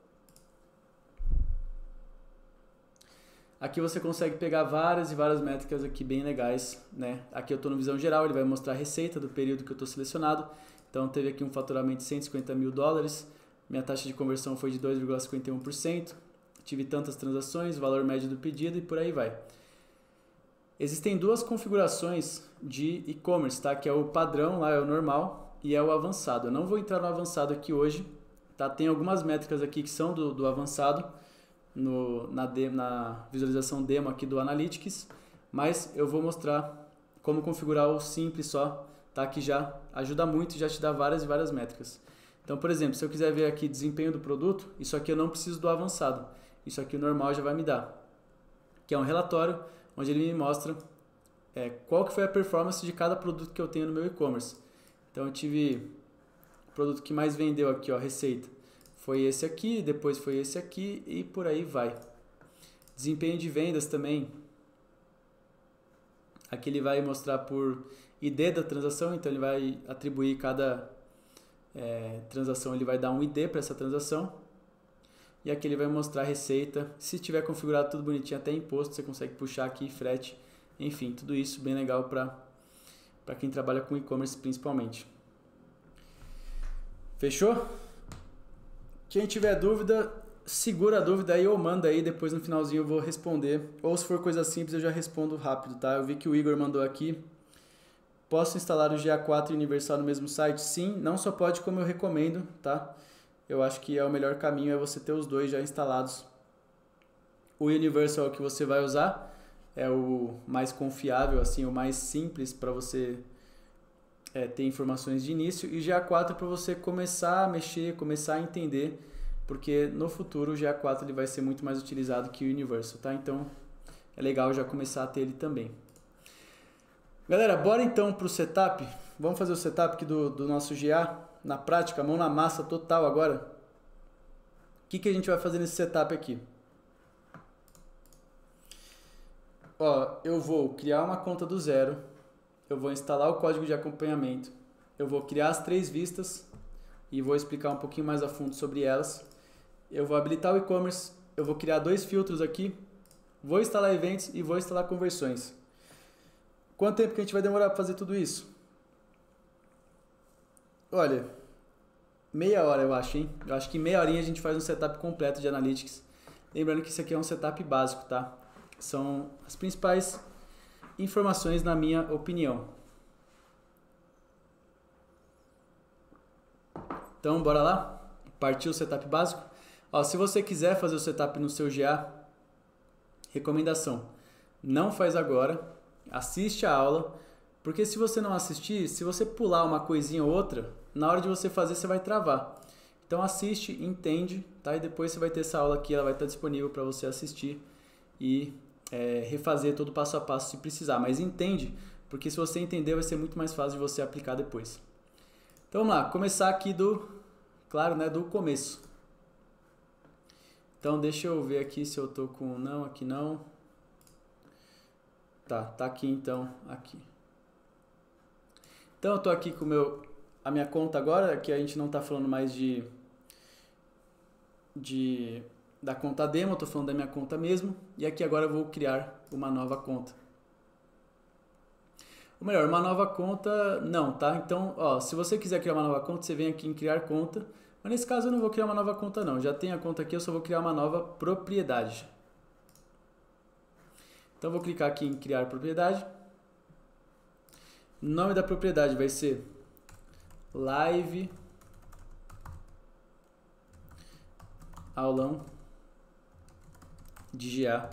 Aqui você consegue pegar várias e várias métricas aqui bem legais, né? Aqui eu estou no visão geral, ele vai mostrar a receita do período que eu estou selecionado. Então teve aqui um faturamento de cento e cinquenta mil dólares, minha taxa de conversão foi de dois vírgula cinquenta e um por cento, tive tantas transações, valor médio do pedido e por aí vai. Existem duas configurações de e-commerce, tá? Que é o padrão, lá é o normal, e é o avançado. Eu não vou entrar no avançado aqui hoje, tá? Tem algumas métricas aqui que são do, do avançado, No, na, de, na visualização demo aqui do Analytics, mas eu vou mostrar como configurar o simples só, tá? Que já ajuda muito e já te dá várias e várias métricas. Então, por exemplo, se eu quiser ver aqui desempenho do produto, isso aqui eu não preciso do avançado, isso aqui o normal já vai me dar, que é um relatório onde ele me mostra é, qual que foi a performance de cada produto que eu tenho no meu e-commerce. Então eu tive o produto que mais vendeu aqui, ó, receita. Foi esse aqui, depois foi esse aqui e por aí vai. Desempenho de vendas também. Aqui ele vai mostrar por I D da transação, então ele vai atribuir cada é, transação, ele vai dar um I D para essa transação. E aqui ele vai mostrar a receita. Se tiver configurado tudo bonitinho, até imposto, você consegue puxar aqui, frete. Enfim, tudo isso bem legal para para quem trabalha com e-commerce principalmente. Fechou? Quem tiver dúvida, segura a dúvida aí ou manda aí, depois no finalzinho eu vou responder. Ou se for coisa simples eu já respondo rápido, tá? Eu vi que o Igor mandou aqui. Posso instalar o G A quatro e Universal no mesmo site? Sim, não só pode como eu recomendo, tá? Eu acho que é o melhor caminho é você ter os dois já instalados. O Universal é o que você vai usar, é o mais confiável, assim, o mais simples para você É, ter informações de início, e G A quatro para você começar a mexer, começar a entender, porque no futuro o G A quatro ele vai ser muito mais utilizado que o Universal, tá? Então é legal já começar a ter ele também. Galera, bora então para o setup. Vamos fazer o setup aqui do, do nosso G A na prática, mão na massa total agora. O que, que a gente vai fazer nesse setup aqui? Ó, eu vou criar uma conta do zero. Eu vou instalar o código de acompanhamento, eu vou criar as três vistas e vou explicar um pouquinho mais a fundo sobre elas. Eu vou habilitar o e-commerce, eu vou criar dois filtros aqui, eu vou habilitar o e-commerce, eu vou habilitar o Vou instalar eventos e vou instalar conversões. Quanto tempo que a gente vai demorar para fazer tudo isso? Olha, meia hora eu acho, hein? Eu acho que em meia horinha a gente faz um setup completo de Analytics. Lembrando que isso aqui é um setup básico, tá? São as principais informações na minha opinião. Então, bora lá? Partiu o setup básico? Ó, se você quiser fazer o setup no seu G A, recomendação, não faz agora, assiste a aula, porque se você não assistir, se você pular uma coisinha ou outra, na hora de você fazer você vai travar. Então assiste, entende, tá? E depois você vai ter essa aula aqui, ela vai estar disponível para você assistir e é, refazer todo o passo a passo se precisar. Mas entende, porque se você entender vai ser muito mais fácil de você aplicar depois. Então vamos lá, começar aqui do, claro, né, do começo. Então deixa eu ver aqui se eu tô com não, aqui não. Tá, tá aqui então, aqui. Então eu tô aqui com o meu, a minha conta agora, que a gente não tá falando mais de, de da conta demo, eu tô falando da minha conta mesmo. E aqui agora eu vou criar uma nova conta. Ou melhor, uma nova conta, não, tá? Então, ó, se você quiser criar uma nova conta, você vem aqui em criar conta. Mas nesse caso eu não vou criar uma nova conta não, já tenho a conta aqui, eu só vou criar uma nova propriedade. Então eu vou clicar aqui em criar propriedade. O nome da propriedade vai ser live aulão de G A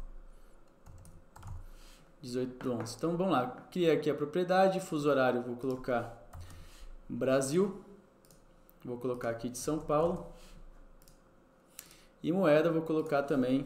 dezoito do onze. Então vamos lá, criei aqui a propriedade, fuso horário vou colocar Brasil. Vou colocar aqui de São Paulo. E moeda vou colocar também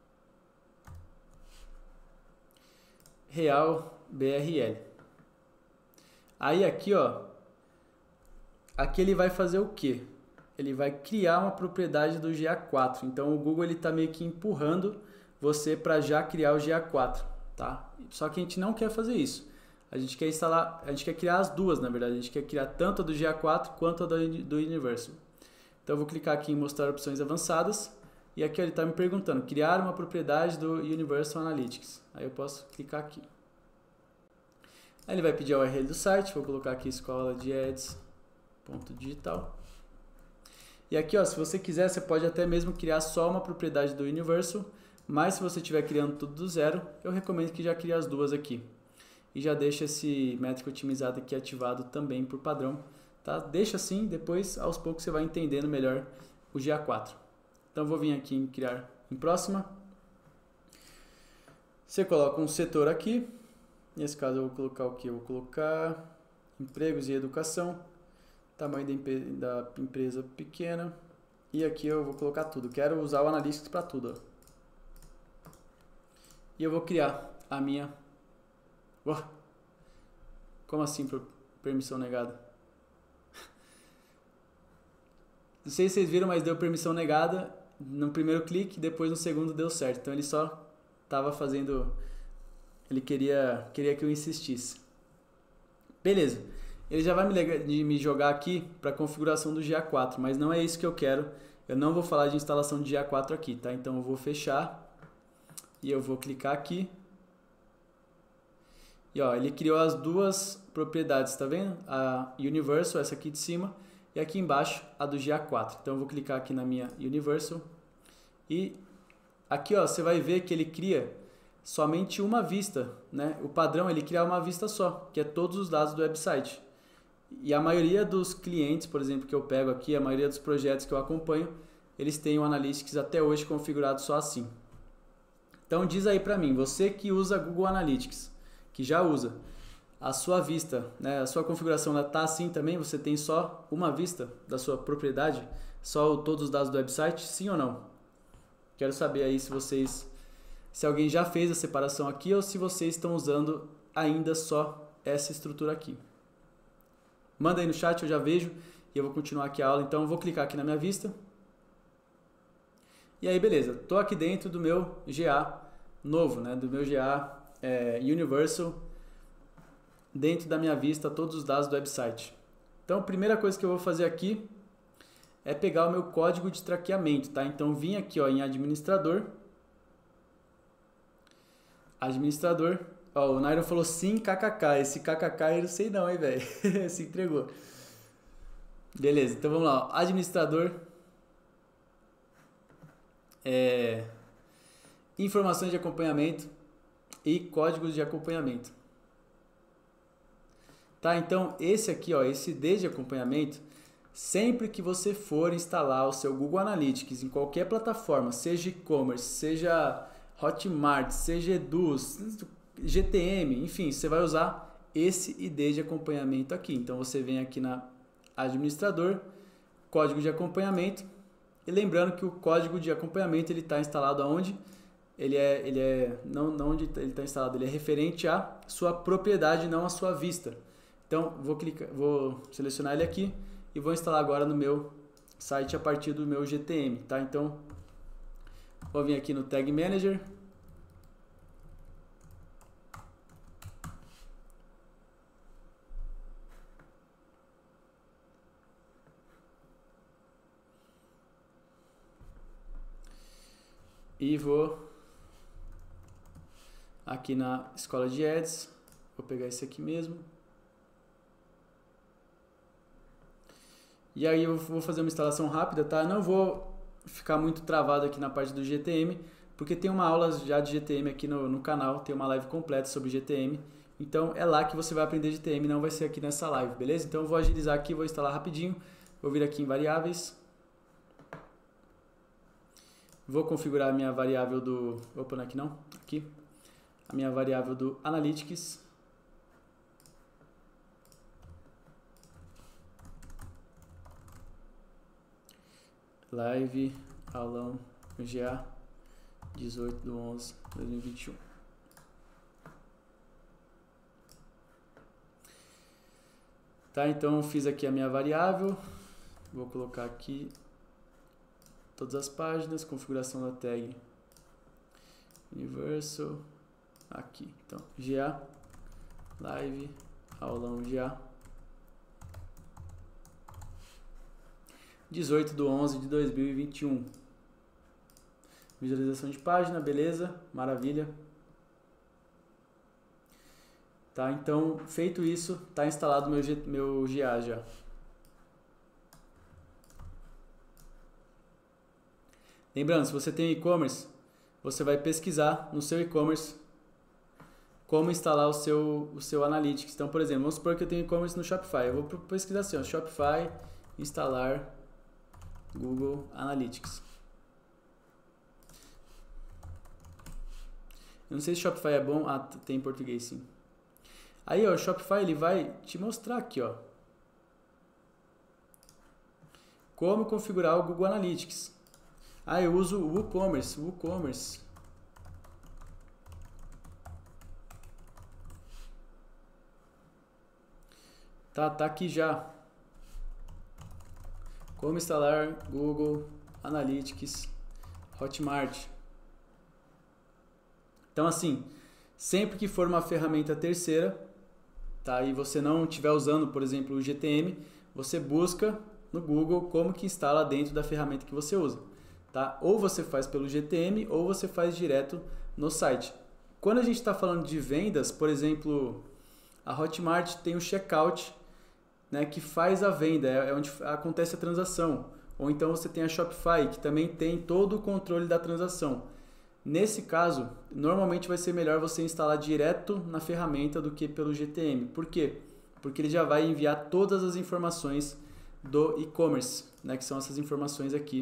Real B R L. Aí aqui, ó, aqui ele vai fazer o quê? Ele vai criar uma propriedade do G A quatro. Então o Google ele tá meio que empurrando você para já criar o G A quatro, tá? Só que a gente não quer fazer isso. A gente quer instalar, a gente quer criar as duas, na verdade. A gente quer criar tanto a do G A quatro quanto a do Universal. Então eu vou clicar aqui em mostrar opções avançadas. E aqui ó, ele está me perguntando, criar uma propriedade do Universal Analytics. Aí eu posso clicar aqui. Aí ele vai pedir a U R L do site, vou colocar aqui escola de ads ponto digital. E aqui ó, se você quiser, você pode até mesmo criar só uma propriedade do Universal. Mas se você estiver criando tudo do zero, eu recomendo que já crie as duas aqui. E já deixa esse métrica otimizado aqui ativado também por padrão, tá? Deixa assim, depois aos poucos você vai entendendo melhor o G A quatro. Então vou vir aqui em criar em próxima. Você coloca um setor aqui, nesse caso eu vou colocar o que? Eu vou colocar empregos e educação, tamanho da empresa pequena, e aqui eu vou colocar tudo, quero usar o Analytics para tudo. Ó. E eu vou criar a minha... Oh, como assim permissão negada? Não sei se vocês viram, mas deu permissão negada no primeiro clique, depois no segundo deu certo. Então ele só estava fazendo, ele queria, queria que eu insistisse. Beleza, ele já vai me, me jogar aqui para a configuração do G A quatro, mas não é isso que eu quero. Eu não vou falar de instalação de G A quatro aqui, tá? Então eu vou fechar e eu vou clicar aqui. E ó, ele criou as duas propriedades, tá vendo? A Universal, essa aqui de cima, e aqui embaixo a do G A quatro. Então eu vou clicar aqui na minha Universal e aqui ó, você vai ver que ele cria somente uma vista, né? O padrão ele cria uma vista só, que é todos os dados do website. E a maioria dos clientes, por exemplo, que eu pego aqui, a maioria dos projetos que eu acompanho, eles têm o Analytics até hoje configurado só assim. Então diz aí pra mim, você que usa Google Analytics, que já usa, a sua vista, né, a sua configuração está assim também? Você tem só uma vista da sua propriedade? Só todos os dados do website? Sim ou não? Quero saber aí se vocês, se alguém já fez a separação aqui ou se vocês estão usando ainda só essa estrutura aqui. Manda aí no chat, eu já vejo e eu vou continuar aqui a aula. Então eu vou clicar aqui na minha vista. E aí beleza, estou aqui dentro do meu G A novo, né, do meu G A É, Universal, dentro da minha vista todos os dados do website. Então a primeira coisa que eu vou fazer aqui é pegar o meu código de traqueamento, tá? Então vim aqui ó, em administrador administrador. Ó, o Nairo falou sim, kkk. Esse kkk eu não sei não, hein, velho. Se entregou. Beleza, então vamos lá. Ó. Administrador. É, informações de acompanhamento e códigos de acompanhamento. Tá, então esse aqui, ó, esse I D de acompanhamento, sempre que você for instalar o seu Google Analytics em qualquer plataforma, seja e-commerce, seja Hotmart, seja Eduz, G T M, enfim, você vai usar esse I D de acompanhamento aqui. Então você vem aqui na administrador, código de acompanhamento, e lembrando que o código de acompanhamento ele está instalado aonde? Ele é, ele é não, não onde ele está instalado, ele é referente à sua propriedade, não à sua vista. Então vou clicar, vou selecionar ele aqui e vou instalar agora no meu site a partir do meu G T M, tá? Então vou vir aqui no Tag Manager. E vou aqui na escola de ads, vou pegar esse aqui mesmo. E aí eu vou fazer uma instalação rápida, tá? Eu não vou ficar muito travado aqui na parte do G T M, porque tem uma aula já de G T M aqui no, no canal, tem uma live completa sobre G T M. Então é lá que você vai aprender G T M, não vai ser aqui nessa live, beleza? Então eu vou agilizar aqui, vou instalar rapidinho, vou vir aqui em variáveis. Vou configurar a minha variável do... Opa, não é aqui não, aqui. A minha variável do Analytics. Live, aulão, G A, dezoito de onze de dois mil e vinte e um. Tá, então eu fiz aqui a minha variável. Vou colocar aqui todas as páginas, configuração da tag Universal, aqui, então, G A, live, aulão G A, dezoito de onze de dois mil e vinte e um, visualização de página, beleza, maravilha. Tá, então, feito isso, tá instalado meu, G, meu G A já. Lembrando, se você tem e-commerce, você vai pesquisar no seu e-commerce como instalar o seu, o seu Analytics. Então, por exemplo, vamos supor que eu tenho e-commerce no Shopify. Eu vou pesquisar assim, ó, Shopify, instalar Google Analytics. Eu não sei se Shopify é bom. Ah, tem em português sim. Aí, ó, o Shopify ele vai te mostrar aqui, ó, como configurar o Google Analytics. Ah, eu uso o WooCommerce, WooCommerce. Tá, tá aqui já. Como instalar Google Analytics Hotmart. Então assim, sempre que for uma ferramenta terceira, tá, e você não estiver usando, por exemplo, o G T M, você busca no Google como que instala dentro da ferramenta que você usa. Tá? Ou você faz pelo G T M ou você faz direto no site. Quando a gente está falando de vendas, por exemplo, a Hotmart tem o checkout, né, que faz a venda, é onde acontece a transação. Ou então você tem a Shopify, que também tem todo o controle da transação. Nesse caso, normalmente vai ser melhor você instalar direto na ferramenta do que pelo G T M. Por quê? Porque ele já vai enviar todas as informações do e-commerce, né, que são essas informações aqui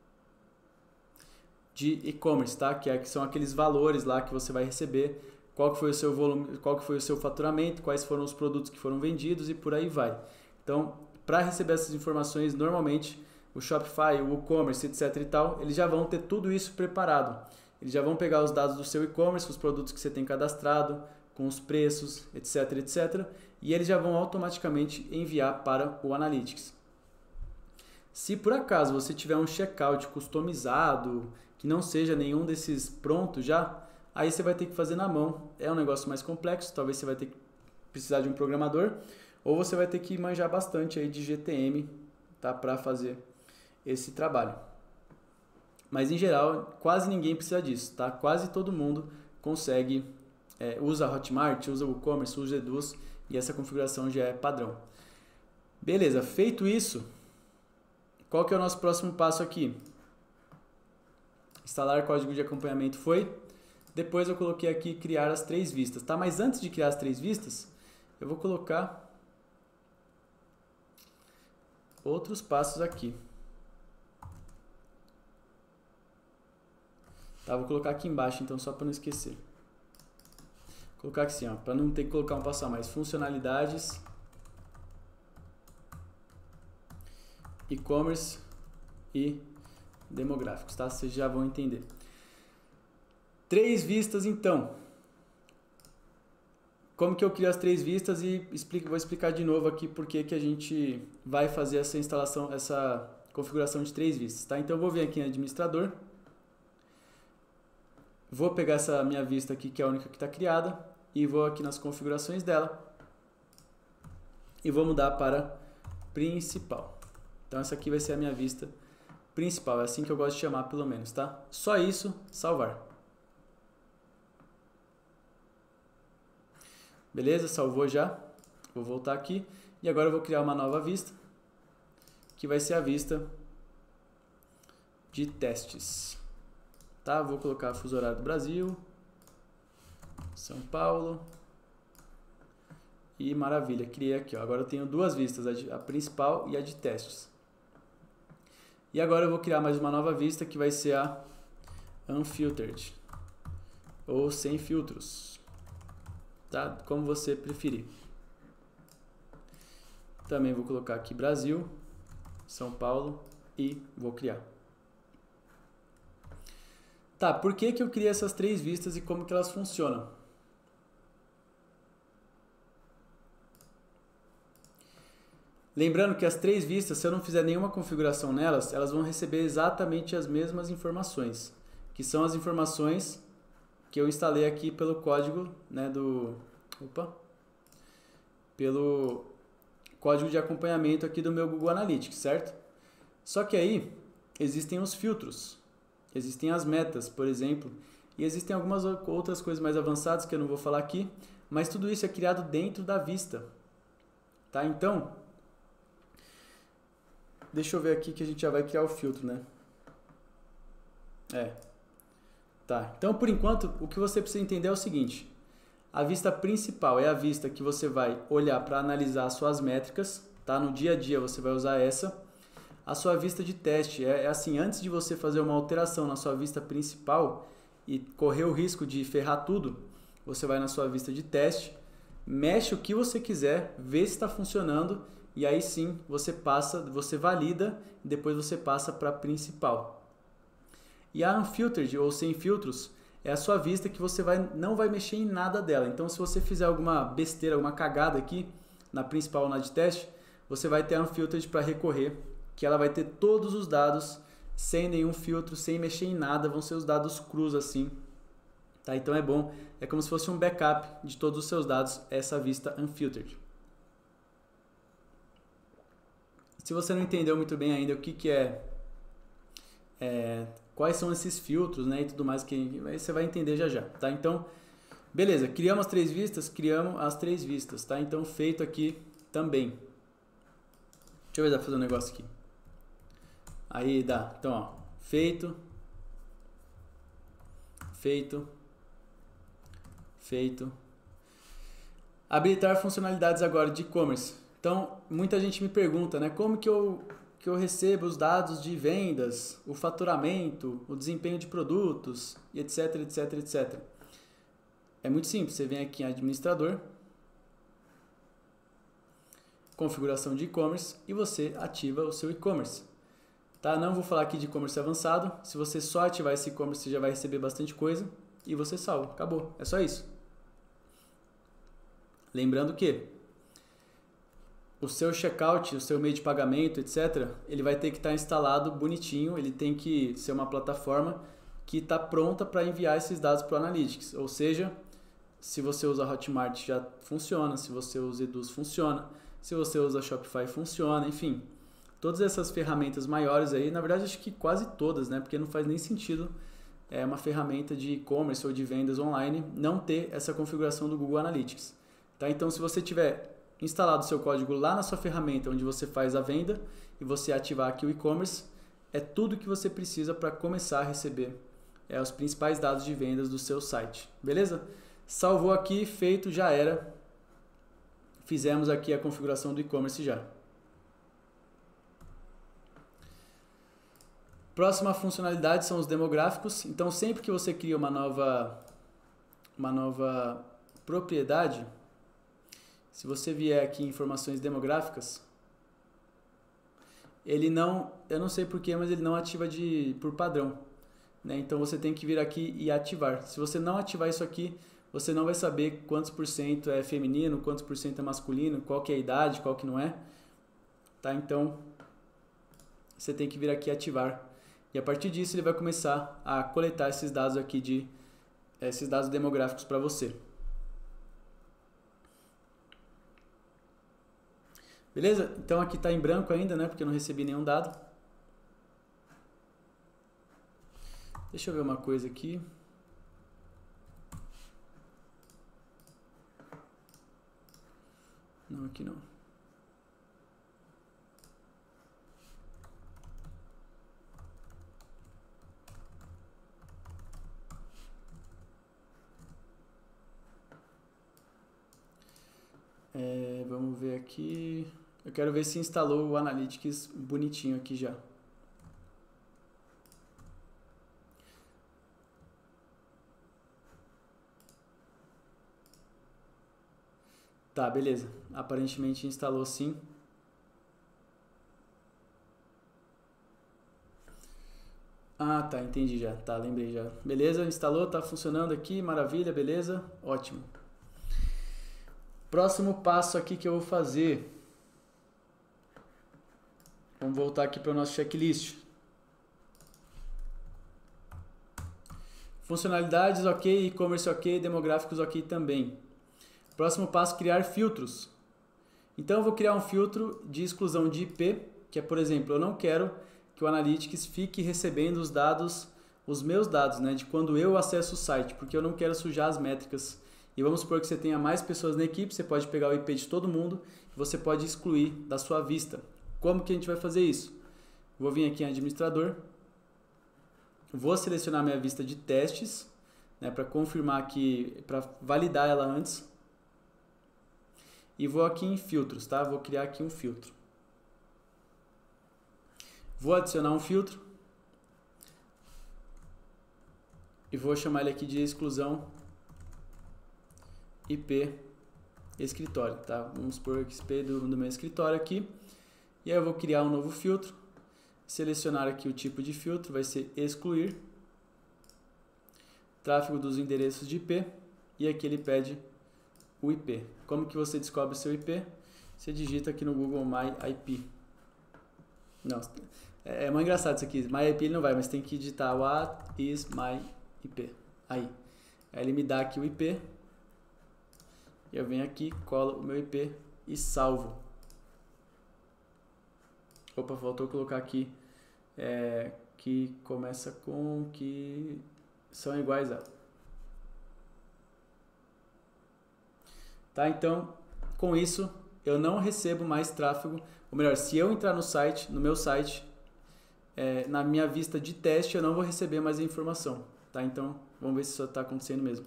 de e-commerce, tá? Que, é, que são aqueles valores lá que você vai receber, qual que foi o seu volume, qual que foi o seu faturamento, quais foram os produtos que foram vendidos e por aí vai. Então, para receber essas informações, normalmente o Shopify, o e-commerce, etc e tal, eles já vão ter tudo isso preparado. Eles já vão pegar os dados do seu e-commerce, os produtos que você tem cadastrado, com os preços, etc, etc, e eles já vão automaticamente enviar para o Analytics. Se por acaso você tiver um checkout customizado, que não seja nenhum desses prontos já, aí você vai ter que fazer na mão. É um negócio mais complexo, talvez você vai ter que precisar de um programador, ou você vai ter que manjar bastante aí de G T M, tá, para fazer esse trabalho. Mas em geral, quase ninguém precisa disso, tá? Quase todo mundo consegue é, usa Hotmart, usa o WooCommerce, usa Eduz, e essa configuração já é padrão. Beleza, feito isso, qual que é o nosso próximo passo aqui? Instalar código de acompanhamento foi. Depois eu coloquei aqui criar as três vistas, tá? Mas antes de criar as três vistas, eu vou colocar outros passos aqui. Tá, vou colocar aqui embaixo, então, só para não esquecer. Vou colocar aqui assim, ó, para não ter que colocar um passo a mais. Funcionalidades, e-commerce e demográficos, tá? Vocês já vão entender. Três vistas, então. Como que eu crio as três vistas e explico, vou explicar de novo aqui porque que a gente vai fazer essa instalação, essa configuração de três vistas, tá? Então eu vou vir aqui em administrador, vou pegar essa minha vista aqui que é a única que está criada e vou aqui nas configurações dela e vou mudar para principal. Então essa aqui vai ser a minha vista principal, é assim que eu gosto de chamar pelo menos, tá? Só isso, salvar. Beleza, salvou já. Vou voltar aqui e agora eu vou criar uma nova vista, que vai ser a vista de testes. Tá? Vou colocar fuso horário do Brasil, São Paulo e maravilha, criei aqui. Ó. Agora eu tenho duas vistas, a, de, a principal e a de testes. E agora eu vou criar mais uma nova vista que vai ser a Unfiltered ou sem filtros. Tá? Como você preferir. Também vou colocar aqui Brasil, São Paulo e vou criar. Tá, por que que eu criei essas três vistas e como que elas funcionam? Lembrando que as três vistas, se eu não fizer nenhuma configuração nelas, elas vão receber exatamente as mesmas informações, que são as informações que eu instalei aqui pelo código, né, do, opa, pelo código de acompanhamento aqui do meu Google Analytics, certo? Só que aí existem os filtros, existem as metas, por exemplo, e existem algumas outras coisas mais avançadas que eu não vou falar aqui, mas tudo isso é criado dentro da vista, tá? Então, deixa eu ver aqui que a gente já vai criar o filtro, né? É. Tá, então por enquanto o que você precisa entender é o seguinte: a vista principal é a vista que você vai olhar para analisar as suas métricas, tá? No dia a dia você vai usar essa. A sua vista de teste é, é assim, antes de você fazer uma alteração na sua vista principal e correr o risco de ferrar tudo, você vai na sua vista de teste, mexe o que você quiser, vê se está funcionando e aí sim você passa, você valida e depois você passa para a principal. E a Unfiltered, ou sem filtros, é a sua vista que você vai, não vai mexer em nada dela. Então, se você fizer alguma besteira, alguma cagada aqui, na principal ou na de teste, você vai ter a Unfiltered para recorrer, que ela vai ter todos os dados, sem nenhum filtro, sem mexer em nada, vão ser os dados crus assim. Tá? Então é bom, é como se fosse um backup de todos os seus dados, essa vista Unfiltered. Se você não entendeu muito bem ainda o que, que é... é quais são esses filtros, né, e tudo mais, que você vai entender já já, tá? Então, beleza, criamos as três vistas, criamos as três vistas, tá? Então, feito aqui também. Deixa eu ver se dá pra fazer um negócio aqui. Aí dá, então, ó, feito, feito, feito. Habilitar funcionalidades agora de e-commerce. Então, muita gente me pergunta, né, como que eu... que eu recebo os dados de vendas, o faturamento, o desempenho de produtos, e etc, etc, etcétera. É muito simples, você vem aqui em administrador, configuração de e-commerce e você ativa o seu e-commerce. Tá? Não vou falar aqui de e-commerce avançado, se você só ativar esse e-commerce você já vai receber bastante coisa e você salva, acabou, é só isso. Lembrando que o seu checkout, o seu meio de pagamento, etcétera, ele vai ter que estar instalado bonitinho, ele tem que ser uma plataforma que está pronta para enviar esses dados para o Analytics. Ou seja, se você usa Hotmart já funciona, se você usa Eduz funciona, se você usa Shopify funciona, enfim. Todas essas ferramentas maiores aí, na verdade acho que quase todas, né? Porque não faz nem sentido é uma ferramenta de e-commerce ou de vendas online, não ter essa configuração do Google Analytics. Tá? Então, se você tiver instalado o seu código lá na sua ferramenta onde você faz a venda e você ativar aqui o e-commerce, é tudo que você precisa para começar a receber é, os principais dados de vendas do seu site. Beleza? Salvou aqui, feito, já era. Fizemos aqui a configuração do e-commerce já. Próxima funcionalidade são os demográficos. Então, sempre que você cria uma nova, uma nova propriedade, se você vier aqui em informações demográficas, ele não, eu não sei porquê, mas ele não ativa de, por padrão. Né? Então, você tem que vir aqui e ativar. Se você não ativar isso aqui, você não vai saber quantos por cento é feminino, quantos por cento é masculino, qual que é a idade, qual que não é. Tá? Então, você tem que vir aqui e ativar. E a partir disso ele vai começar a coletar esses dados aqui de esses dados demográficos para você. Beleza? Então aqui está em branco ainda, né? Porque eu não recebi nenhum dado. Deixa eu ver uma coisa aqui. Não, aqui não. É, vamos ver aqui. Eu quero ver se instalou o Analytics bonitinho aqui já. Tá, beleza. Aparentemente instalou sim. Ah, tá, entendi já. Tá, lembrei já. Beleza, instalou, tá funcionando aqui, maravilha, beleza? Ótimo. Próximo passo aqui que eu vou fazer. Vamos voltar aqui para o nosso checklist. Funcionalidades ok, e-commerce ok, demográficos ok também. Próximo passo, criar filtros. Então eu vou criar um filtro de exclusão de I P, que é, por exemplo, eu não quero que o Analytics fique recebendo os dados, os meus dados, né, de quando eu acesso o site, porque eu não quero sujar as métricas. E vamos supor que você tenha mais pessoas na equipe, você pode pegar o I P de todo mundo e você pode excluir da sua vista. Como que a gente vai fazer isso? Vou vir aqui em administrador, vou selecionar minha vista de testes, né, para confirmar aqui, para validar ela antes. E vou aqui em filtros, tá? Vou criar aqui um filtro. Vou adicionar um filtro e vou chamar ele aqui de exclusão I P escritório, tá? Vamos por I P do, do meu escritório aqui. E aí eu vou criar um novo filtro, selecionar aqui o tipo de filtro, vai ser excluir, tráfego dos endereços de I P, e aqui ele pede o I P. Como que você descobre o seu I P? Você digita aqui no Google My I P. Não, é, é muito engraçado isso aqui, My I P ele não vai, mas tem que digitar what is my I P. Aí, aí ele me dá aqui o I P, eu venho aqui, colo o meu I P e salvo. Opa, faltou colocar aqui é, que começa com que são iguais a. Tá, então, com isso, eu não recebo mais tráfego. Ou melhor, se eu entrar no site, no meu site, é, na minha vista de teste, eu não vou receber mais a informação. Tá, então, vamos ver se isso está acontecendo mesmo.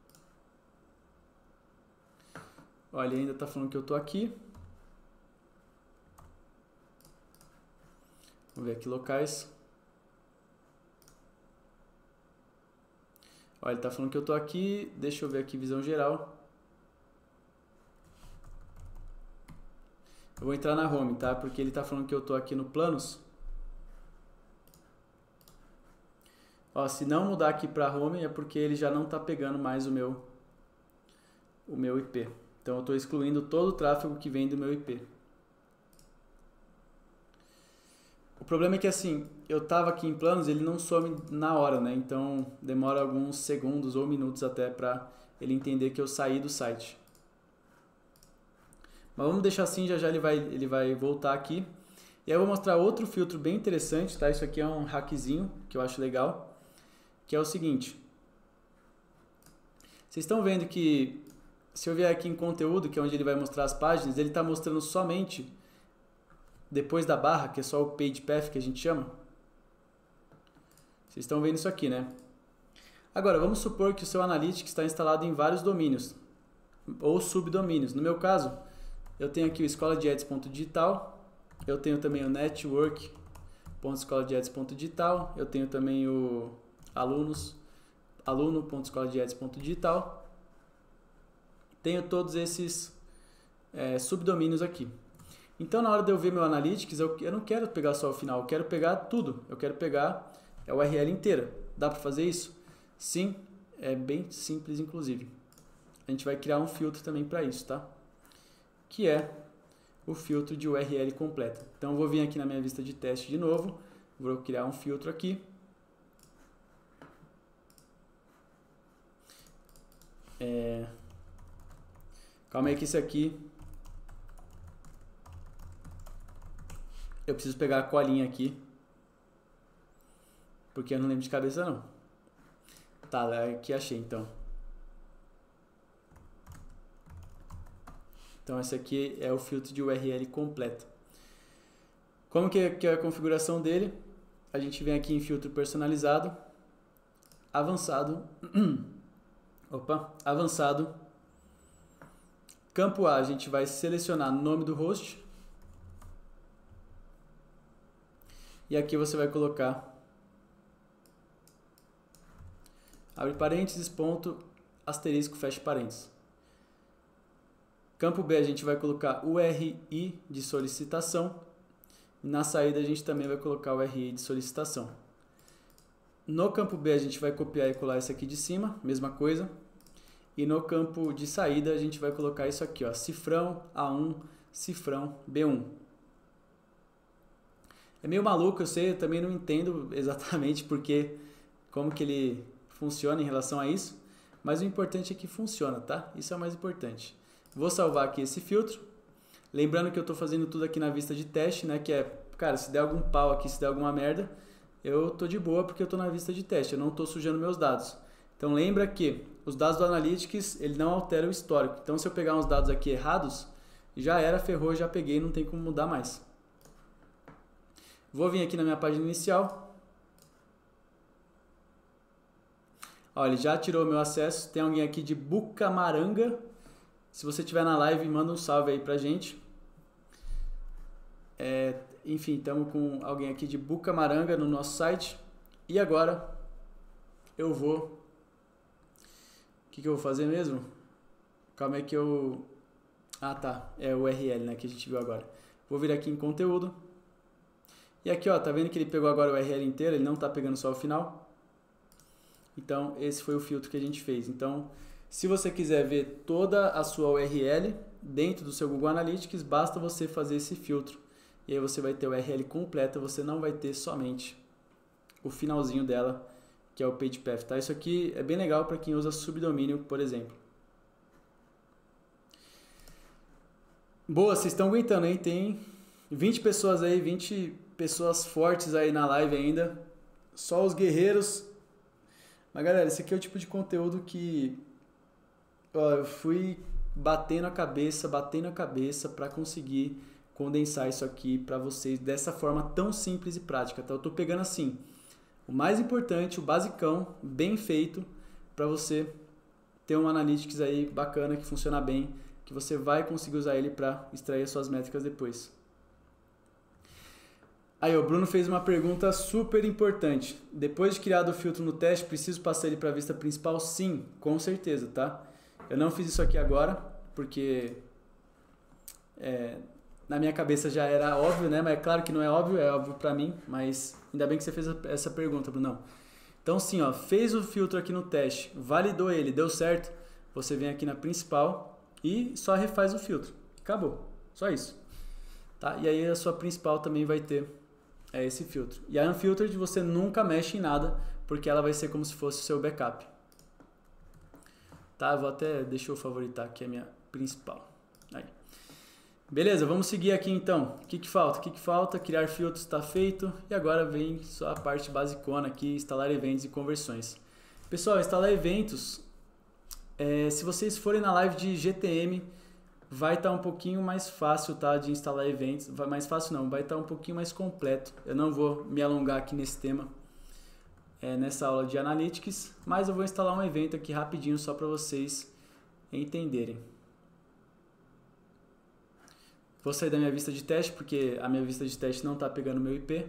Olha, ele ainda está falando que eu estou aqui. Vamos ver aqui locais. Olha, ele está falando que eu estou aqui. Deixa eu ver aqui visão geral. Eu vou entrar na home, tá? Porque ele está falando que eu estou aqui no planos. Ó, se não mudar aqui para home é porque ele já não está pegando mais o meu, o meu I P. Então eu estou excluindo todo o tráfego que vem do meu I P. O problema é que assim, eu estava aqui em planos, ele não some na hora, né? Então demora alguns segundos ou minutos até para ele entender que eu saí do site. Mas vamos deixar assim, já já ele vai, ele vai voltar aqui. E aí eu vou mostrar outro filtro bem interessante, tá? Isso aqui é um hackzinho que eu acho legal. que é o seguinte. Vocês estão vendo que se eu vier aqui em conteúdo, que é onde ele vai mostrar as páginas, ele está mostrando somente depois da barra, que é só o page path que a gente chama. Vocês estão vendo isso aqui, né? Agora, vamos supor que o seu Analytics está instalado em vários domínios ou subdomínios. No meu caso, eu tenho aqui o escola de ads ponto digital, eu tenho também o network ponto escola de ads ponto digital, eu tenho também o alunos, aluno ponto escola de ads ponto digital. Tenho todos esses é, subdomínios aqui. Então, na hora de eu ver meu Analytics, eu, eu não quero pegar só o final, eu quero pegar tudo. Eu quero pegar a U R L inteira. Dá para fazer isso? Sim, é bem simples, inclusive. A gente vai criar um filtro também para isso, tá? Que é o filtro de U R L completa. Então, eu vou vir aqui na minha vista de teste de novo. Vou criar um filtro aqui. É... Calma aí que isso aqui... Eu preciso pegar a colinha aqui. Porque eu não lembro de cabeça, não. Tá, aqui achei, então. Então, esse aqui é o filtro de U R L completo. Como que é, que é a configuração dele? A gente vem aqui em filtro personalizado. Avançado. Opa, avançado. Campo A, a gente vai selecionar o nome do host. E aqui você vai colocar, abre parênteses, ponto, asterisco, fecha parênteses. Campo B a gente vai colocar o U R I de solicitação. E na saída a gente também vai colocar o U R I de solicitação. No campo B a gente vai copiar e colar isso aqui de cima, mesma coisa. E no campo de saída a gente vai colocar isso aqui, ó, cifrão A um, cifrão B um. É meio maluco, eu sei, eu também não entendo exatamente porque, como que ele funciona em relação a isso, mas o importante é que funciona, tá? Isso é o mais importante. Vou salvar aqui esse filtro, lembrando que eu estou fazendo tudo aqui na vista de teste, né? Que é, cara, se der algum pau aqui, se der alguma merda, eu tô de boa porque eu estou na vista de teste, eu não estou sujando meus dados. Então lembra que os dados do Analytics, ele não altera o histórico. Então se eu pegar uns dados aqui errados, já era, ferrou, já peguei, não tem como mudar mais. Vou vir aqui na minha página inicial. Olha, ele já tirou o meu acesso. Tem alguém aqui de Bucamaranga. Se você estiver na live, manda um salve aí pra gente. É, enfim, estamos com alguém aqui de Bucamaranga no nosso site. E agora eu vou... O que, que eu vou fazer mesmo? Calma aí que eu... Ah, tá. É o U R L, né, que a gente viu agora. Vou vir aqui em conteúdo. E aqui, ó, tá vendo que ele pegou agora o U R L inteiro, ele não tá pegando só o final. Então, esse foi o filtro que a gente fez. Então, se você quiser ver toda a sua U R L dentro do seu Google Analytics, basta você fazer esse filtro. E aí você vai ter a U R L completa, você não vai ter somente o finalzinho dela, que é o page path, tá? Isso aqui é bem legal para quem usa subdomínio, por exemplo. Boa, vocês estão aguentando, hein? Tem vinte pessoas aí, vinte pessoas fortes aí na live ainda. Só os guerreiros. Mas galera, esse aqui é o tipo de conteúdo que ó, eu fui batendo a cabeça, batendo a cabeça para conseguir condensar isso aqui para vocês dessa forma tão simples e prática. Tá? Eu tô pegando assim, o mais importante, o basicão, bem feito, para você ter um Analytics aí bacana, que funciona bem, que você vai conseguir usar ele para extrair as suas métricas depois. Aí, o Bruno fez uma pergunta super importante. Depois de criado o filtro no teste, preciso passar ele para a vista principal? Sim, com certeza, tá? Eu não fiz isso aqui agora, porque é, na minha cabeça já era óbvio, né? Mas é claro que não é óbvio, é óbvio para mim, mas ainda bem que você fez essa pergunta, Bruno. Então, sim, ó, fez o filtro aqui no teste, validou ele, deu certo, você vem aqui na principal e só refaz o filtro. Acabou, só isso. Tá? E aí a sua principal também vai ter é esse filtro. E a Unfiltered você nunca mexe em nada, porque ela vai ser como se fosse o seu backup. Tá, vou até, deixa eu favoritar aqui a minha principal. Aí. Beleza, vamos seguir aqui então. O que, que falta? O que, que falta? Criar filtros está feito. E agora vem só a parte basicona aqui, instalar eventos e conversões. Pessoal, instalar eventos, é, se vocês forem na live de G T M, vai estar tá um pouquinho mais fácil, tá, de instalar eventos. Vai, mais fácil não, vai estar tá um pouquinho mais completo. Eu não vou me alongar aqui nesse tema, é, nessa aula de Analytics, mas eu vou instalar um evento aqui rapidinho só para vocês entenderem. Vou sair da minha vista de teste, porque a minha vista de teste não está pegando meu I P.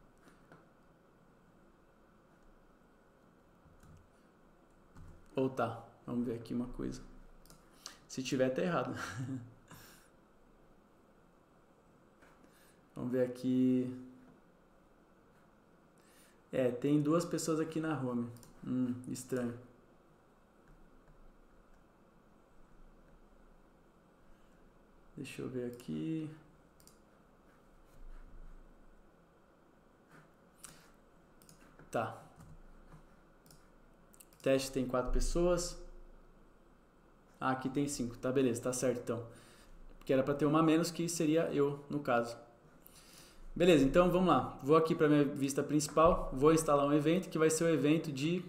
Ou tá? Vamos ver aqui uma coisa. Se tiver, tá errado. Vamos ver aqui. É, tem duas pessoas aqui na home. Hum, estranho. Deixa eu ver aqui. Tá. Teste tem quatro pessoas. Ah, aqui tem cinco. Tá, beleza, tá certo então. Porque era para ter uma a menos, que seria eu, no caso. Beleza, então vamos lá. Vou aqui para minha vista principal. Vou instalar um evento que vai ser o evento de...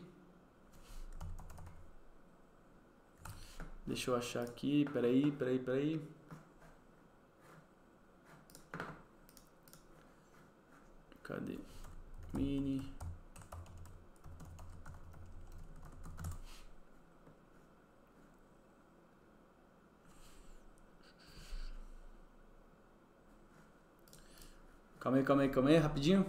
Deixa eu achar aqui. Peraí, peraí, peraí. Cadê? Mini. Calma aí, calma aí, calma aí, rapidinho.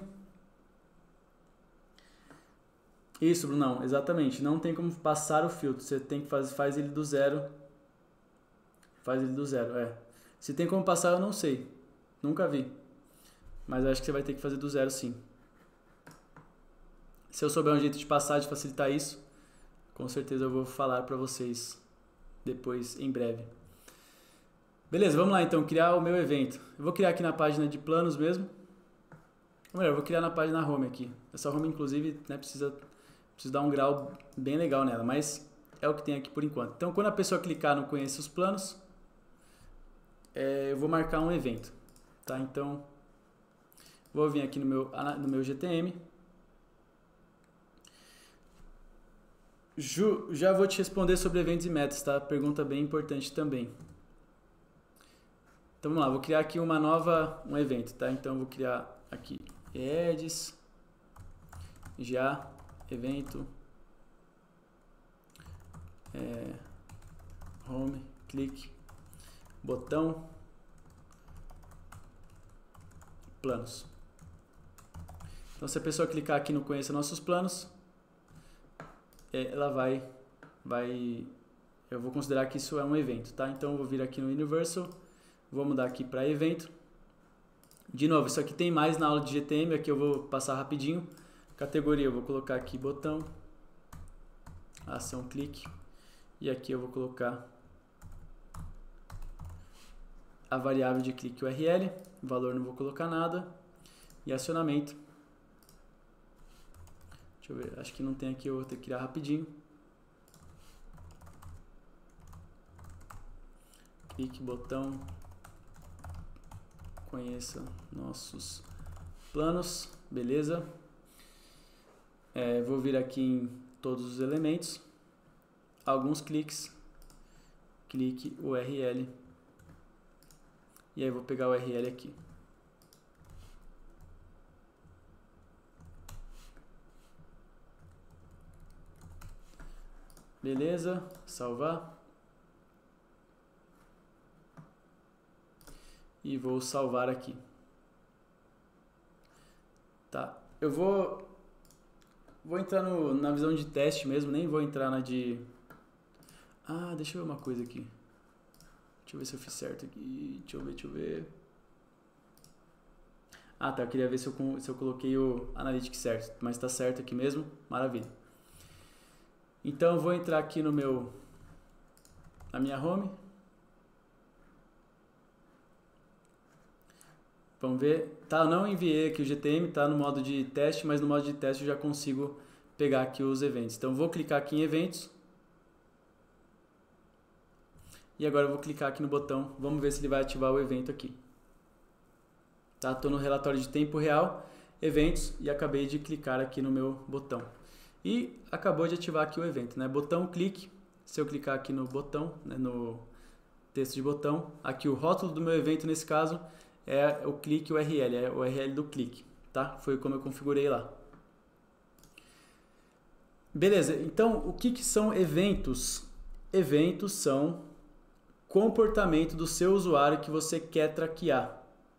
Isso, Brunão, exatamente. Não tem como passar o filtro. Você tem que fazer, faz ele do zero. Faz ele do zero, é. Se tem como passar, eu não sei. Nunca vi. Mas eu acho que você vai ter que fazer do zero, sim. Se eu souber um jeito de passar, de facilitar isso, com certeza eu vou falar para vocês depois, em breve. Beleza, vamos lá então, criar o meu evento. Eu vou criar aqui na página de planos mesmo. Ou melhor, eu vou criar na página home aqui. Essa home, inclusive, né, precisa, precisa dar um grau bem legal nela, mas é o que tem aqui por enquanto. Então, quando a pessoa clicar no Conheça os Planos, é, eu vou marcar um evento. Tá? Então... Vou vir aqui no meu, no meu G T M. Ju, já vou te responder sobre eventos e metas, tá? Pergunta bem importante também. Então vamos lá, vou criar aqui uma nova, um evento, tá? Então vou criar aqui Eds, já, evento, é, home, clique, botão, planos. Então, se a pessoa clicar aqui no Conheça Nossos Planos, ela vai, vai, eu vou considerar que isso é um evento, tá? Então, eu vou vir aqui no Universal, vou mudar aqui para evento. De novo, isso aqui tem mais na aula de G T M, aqui eu vou passar rapidinho. Categoria, eu vou colocar aqui botão, ação clique, e aqui eu vou colocar a variável de clique U R L, valor não vou colocar nada, e acionamento. Deixa eu ver, acho que não tem aqui, eu vou ter que criar rapidinho. Clique, botão, conheça nossos planos, beleza. É, vou vir aqui em todos os elementos, alguns cliques, clique U R L, e aí vou pegar o U R L aqui. Beleza, salvar. E vou salvar aqui. Tá, eu vou vou entrar no, na visão de teste mesmo, nem vou entrar na de... Ah, deixa eu ver uma coisa aqui. Deixa eu ver se eu fiz certo aqui. Deixa eu ver, deixa eu ver. Ah, tá, eu queria ver se eu, se eu coloquei o Analytics certo, mas tá certo aqui mesmo, maravilha. Então eu vou entrar aqui no meu, na minha home. Vamos ver. Tá, eu não enviei aqui o G T M, tá no modo de teste, mas no modo de teste eu já consigo pegar aqui os eventos. Então vou clicar aqui em eventos. E agora eu vou clicar aqui no botão, vamos ver se ele vai ativar o evento aqui. Tá? Estou no relatório de tempo real, eventos, e acabei de clicar aqui no meu botão. E acabou de ativar aqui o evento, né? Botão, clique. Se eu clicar aqui no botão, né, no texto de botão, aqui o rótulo do meu evento nesse caso é o clique U R L, é o U R L do clique, tá? Foi como eu configurei lá. Beleza, então o que, que são eventos? Eventos são comportamento do seu usuário que você quer traquear.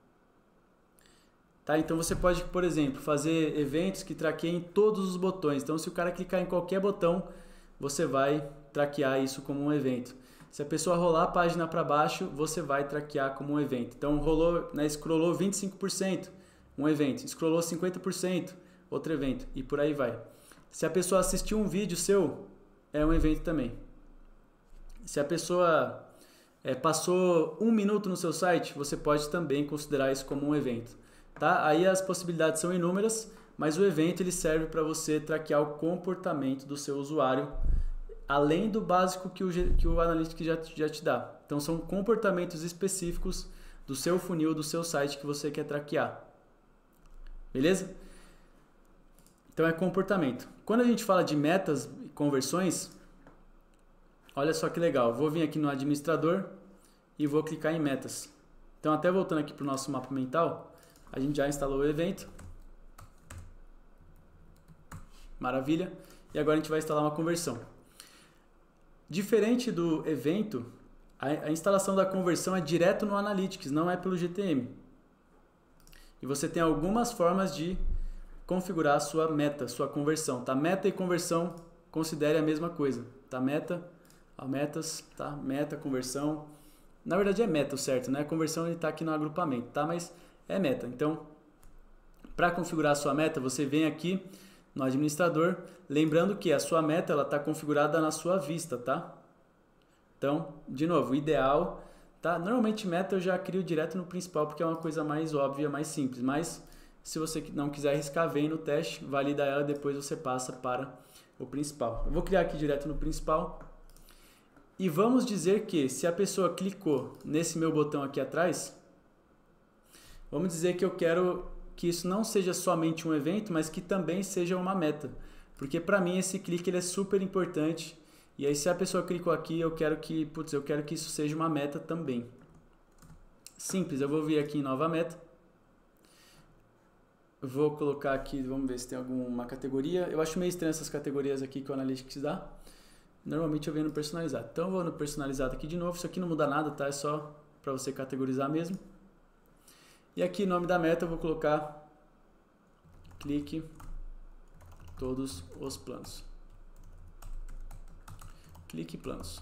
Tá? Então você pode, por exemplo, fazer eventos que traqueiem todos os botões. Então se o cara clicar em qualquer botão, você vai traquear isso como um evento. Se a pessoa rolar a página para baixo, você vai traquear como um evento. Então rolou, né, scrollou vinte e cinco por cento, um evento. Scrollou cinquenta por cento, outro evento. E por aí vai. Se a pessoa assistiu um vídeo seu, é um evento também. Se a pessoa é, passou um minuto no seu site, você pode também considerar isso como um evento. Tá? Aí as possibilidades são inúmeras, mas o evento ele serve para você traquear o comportamento do seu usuário, além do básico que o, que o Analytics já, já te dá. Então são comportamentos específicos do seu funil, do seu site que você quer traquear. Beleza? Então é comportamento. Quando a gente fala de metas e conversões, olha só que legal. Vou vir aqui no administrador e vou clicar em metas. Então até voltando aqui para o nosso mapa mental, a gente já instalou o evento. Maravilha. E agora a gente vai instalar uma conversão. Diferente do evento, a, a instalação da conversão é direto no Analytics, não é pelo G T M. E você tem algumas formas de configurar a sua meta, sua conversão. Tá? Meta e conversão, considere a mesma coisa. Tá? Meta, a metas, tá? Meta, conversão. Na verdade é meta o certo, né? A conversão está aqui no agrupamento, tá? Mas é meta. Então, para configurar a sua meta, você vem aqui no administrador, lembrando que a sua meta ela está configurada na sua vista, tá? Então, de novo, o ideal, tá? Normalmente meta eu já crio direto no principal porque é uma coisa mais óbvia, mais simples, mas se você não quiser arriscar, vem no teste, valida ela, depois você passa para o principal. Eu vou criar aqui direto no principal. E vamos dizer que se a pessoa clicou nesse meu botão aqui atrás, vamos dizer que eu quero que isso não seja somente um evento, mas que também seja uma meta. Porque para mim esse clique ele é super importante. E aí se a pessoa clicou aqui, eu quero que, putz, eu quero que isso seja uma meta também. Simples, eu vou vir aqui em nova meta. Vou colocar aqui, vamos ver se tem alguma categoria. Eu acho meio estranho essas categorias aqui que o Analytics dá. Normalmente eu venho no personalizado. Então eu vou no personalizado aqui de novo. Isso aqui não muda nada, tá? É só para você categorizar mesmo. E aqui, nome da meta, eu vou colocar clique todos os planos. Clique planos.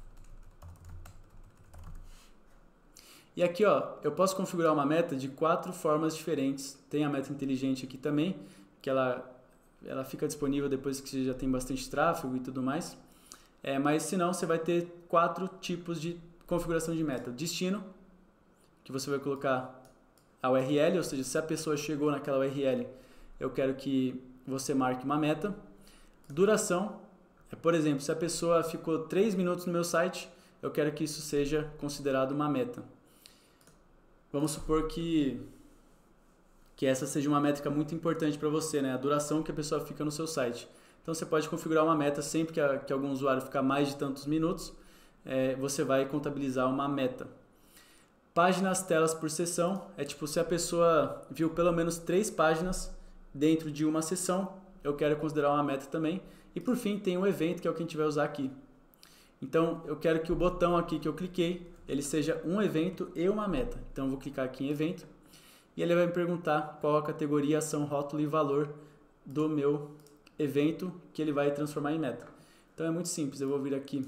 E aqui, ó, eu posso configurar uma meta de quatro formas diferentes. Tem a meta inteligente aqui também, que ela, ela fica disponível depois que você já tem bastante tráfego e tudo mais. É, mas se não, você vai ter quatro tipos de configuração de meta. Destino, que você vai colocar a U R L, ou seja, se a pessoa chegou naquela U R L, eu quero que você marque uma meta. Duração, é, por exemplo, se a pessoa ficou três minutos no meu site, eu quero que isso seja considerado uma meta. Vamos supor que, que essa seja uma métrica muito importante para você, né? A duração que a pessoa fica no seu site. Então você pode configurar uma meta sempre que, a, que algum usuário ficar mais de tantos minutos, é, você vai contabilizar uma meta. Páginas, telas por sessão, é tipo se a pessoa viu pelo menos três páginas dentro de uma sessão, eu quero considerar uma meta também. E por fim tem o evento, que é o que a gente vai usar aqui. Então eu quero que o botão aqui que eu cliquei, ele seja um evento e uma meta. Então eu vou clicar aqui em evento e ele vai me perguntar qual a categoria, ação, rótulo e valor do meu evento que ele vai transformar em meta. Então é muito simples, eu vou vir aqui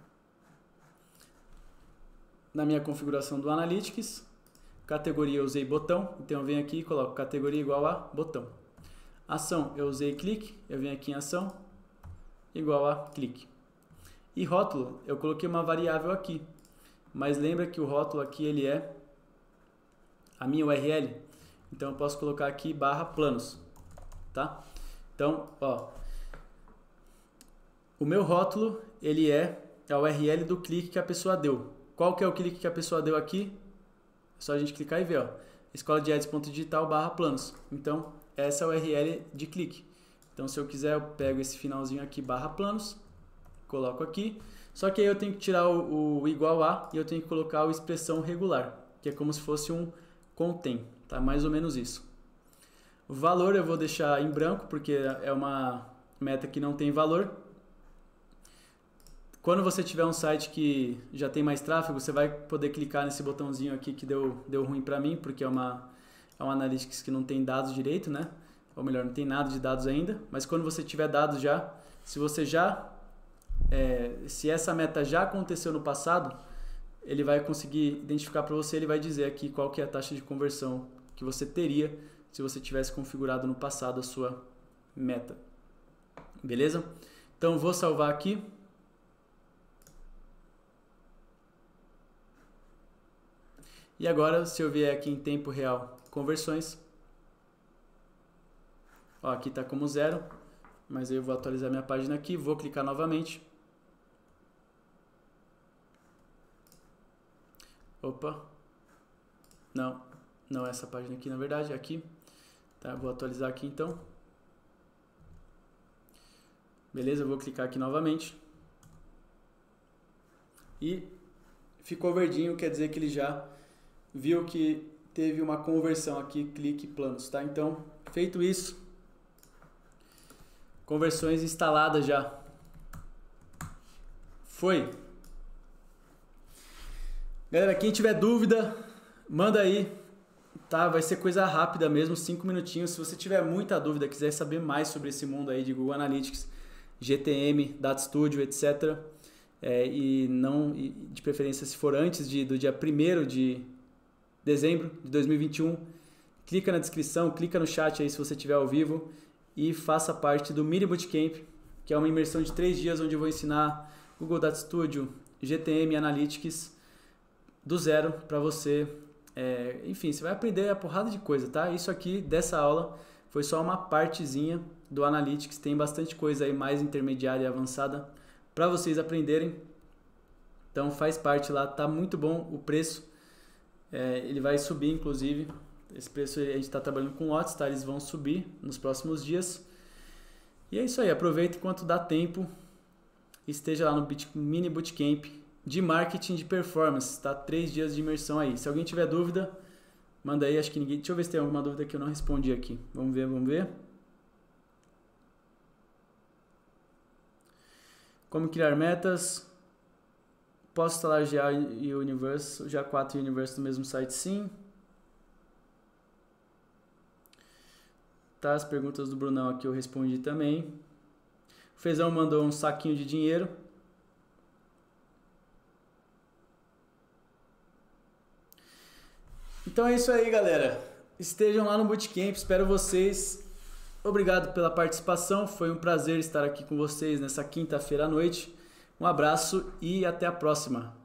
na minha configuração do Analytics, categoria eu usei botão, então eu venho aqui e coloco categoria igual a botão. Ação eu usei clique, eu venho aqui em ação, igual a clique. E rótulo, eu coloquei uma variável aqui, mas lembra que o rótulo aqui ele é a minha U R L, então eu posso colocar aqui barra planos, tá? Então, ó, o meu rótulo ele é é a U R L do clique que a pessoa deu. Qual que é o clique que a pessoa deu aqui? É só a gente clicar e ver, ó. escola de ads ponto digital barra planos. Então, essa é a U R L de clique. Então, se eu quiser, eu pego esse finalzinho aqui, barra planos, coloco aqui. Só que aí eu tenho que tirar o, o igual a e eu tenho que colocar a expressão regular, que é como se fosse um contém, tá? Mais ou menos isso. O valor eu vou deixar em branco, porque é uma meta que não tem valor. Quando você tiver um site que já tem mais tráfego, você vai poder clicar nesse botãozinho aqui que deu, deu ruim para mim, porque é uma, é uma Analytics que não tem dados direito, né? Ou melhor, não tem nada de dados ainda. Mas quando você tiver dados já, se você já... É, se essa meta já aconteceu no passado, ele vai conseguir identificar para você, ele vai dizer aqui qual que é a taxa de conversão que você teria se você tivesse configurado no passado a sua meta. Beleza? Então vou salvar aqui. E agora, se eu vier aqui em tempo real, conversões, ó, aqui está como zero, mas eu vou atualizar minha página aqui, vou clicar novamente. Opa, não, não é essa página aqui, na verdade, é aqui. Tá, vou atualizar aqui então. Beleza, eu vou clicar aqui novamente. E ficou verdinho, quer dizer que ele já viu que teve uma conversão aqui, clique planos, tá? Então, feito isso, conversões instaladas já. Foi. Galera, quem tiver dúvida, manda aí, tá? Vai ser coisa rápida mesmo, cinco minutinhos. Se você tiver muita dúvida, quiser saber mais sobre esse mundo aí de Google Analytics, G T M, Data Studio, etcétera. É, e não, e de preferência, se for antes de, do dia primeiro de dezembro de dois mil e vinte e um, clica na descrição, clica no chat aí se você estiver ao vivo e faça parte do Mini Bootcamp, que é uma imersão de três dias onde eu vou ensinar Google Data Studio, G T M e Analytics do zero para você. É, enfim, você vai aprender a porrada de coisa, tá? Isso aqui dessa aula foi só uma partezinha do Analytics, tem bastante coisa aí mais intermediária e avançada para vocês aprenderem. Então faz parte lá, tá muito bom o preço. É, ele vai subir, inclusive. Esse preço a gente está trabalhando com lotes, tá? Eles vão subir nos próximos dias. E é isso aí, aproveita enquanto dá tempo. Esteja lá no Mini Bootcamp de marketing de performance, tá? Três dias de imersão aí. Se alguém tiver dúvida, manda aí. Acho que ninguém. Deixa eu ver se tem alguma dúvida que eu não respondi aqui. Vamos ver, vamos ver. Como criar metas? Posso instalar G A e Universo, G A quatro e Universo no mesmo site? Sim. Tá, as perguntas do Brunão aqui eu respondi também. O Fezão mandou um saquinho de dinheiro. Então é isso aí, galera. Estejam lá no Bootcamp, espero vocês. Obrigado pela participação, foi um prazer estar aqui com vocês nessa quinta-feira à noite. Um abraço e até a próxima.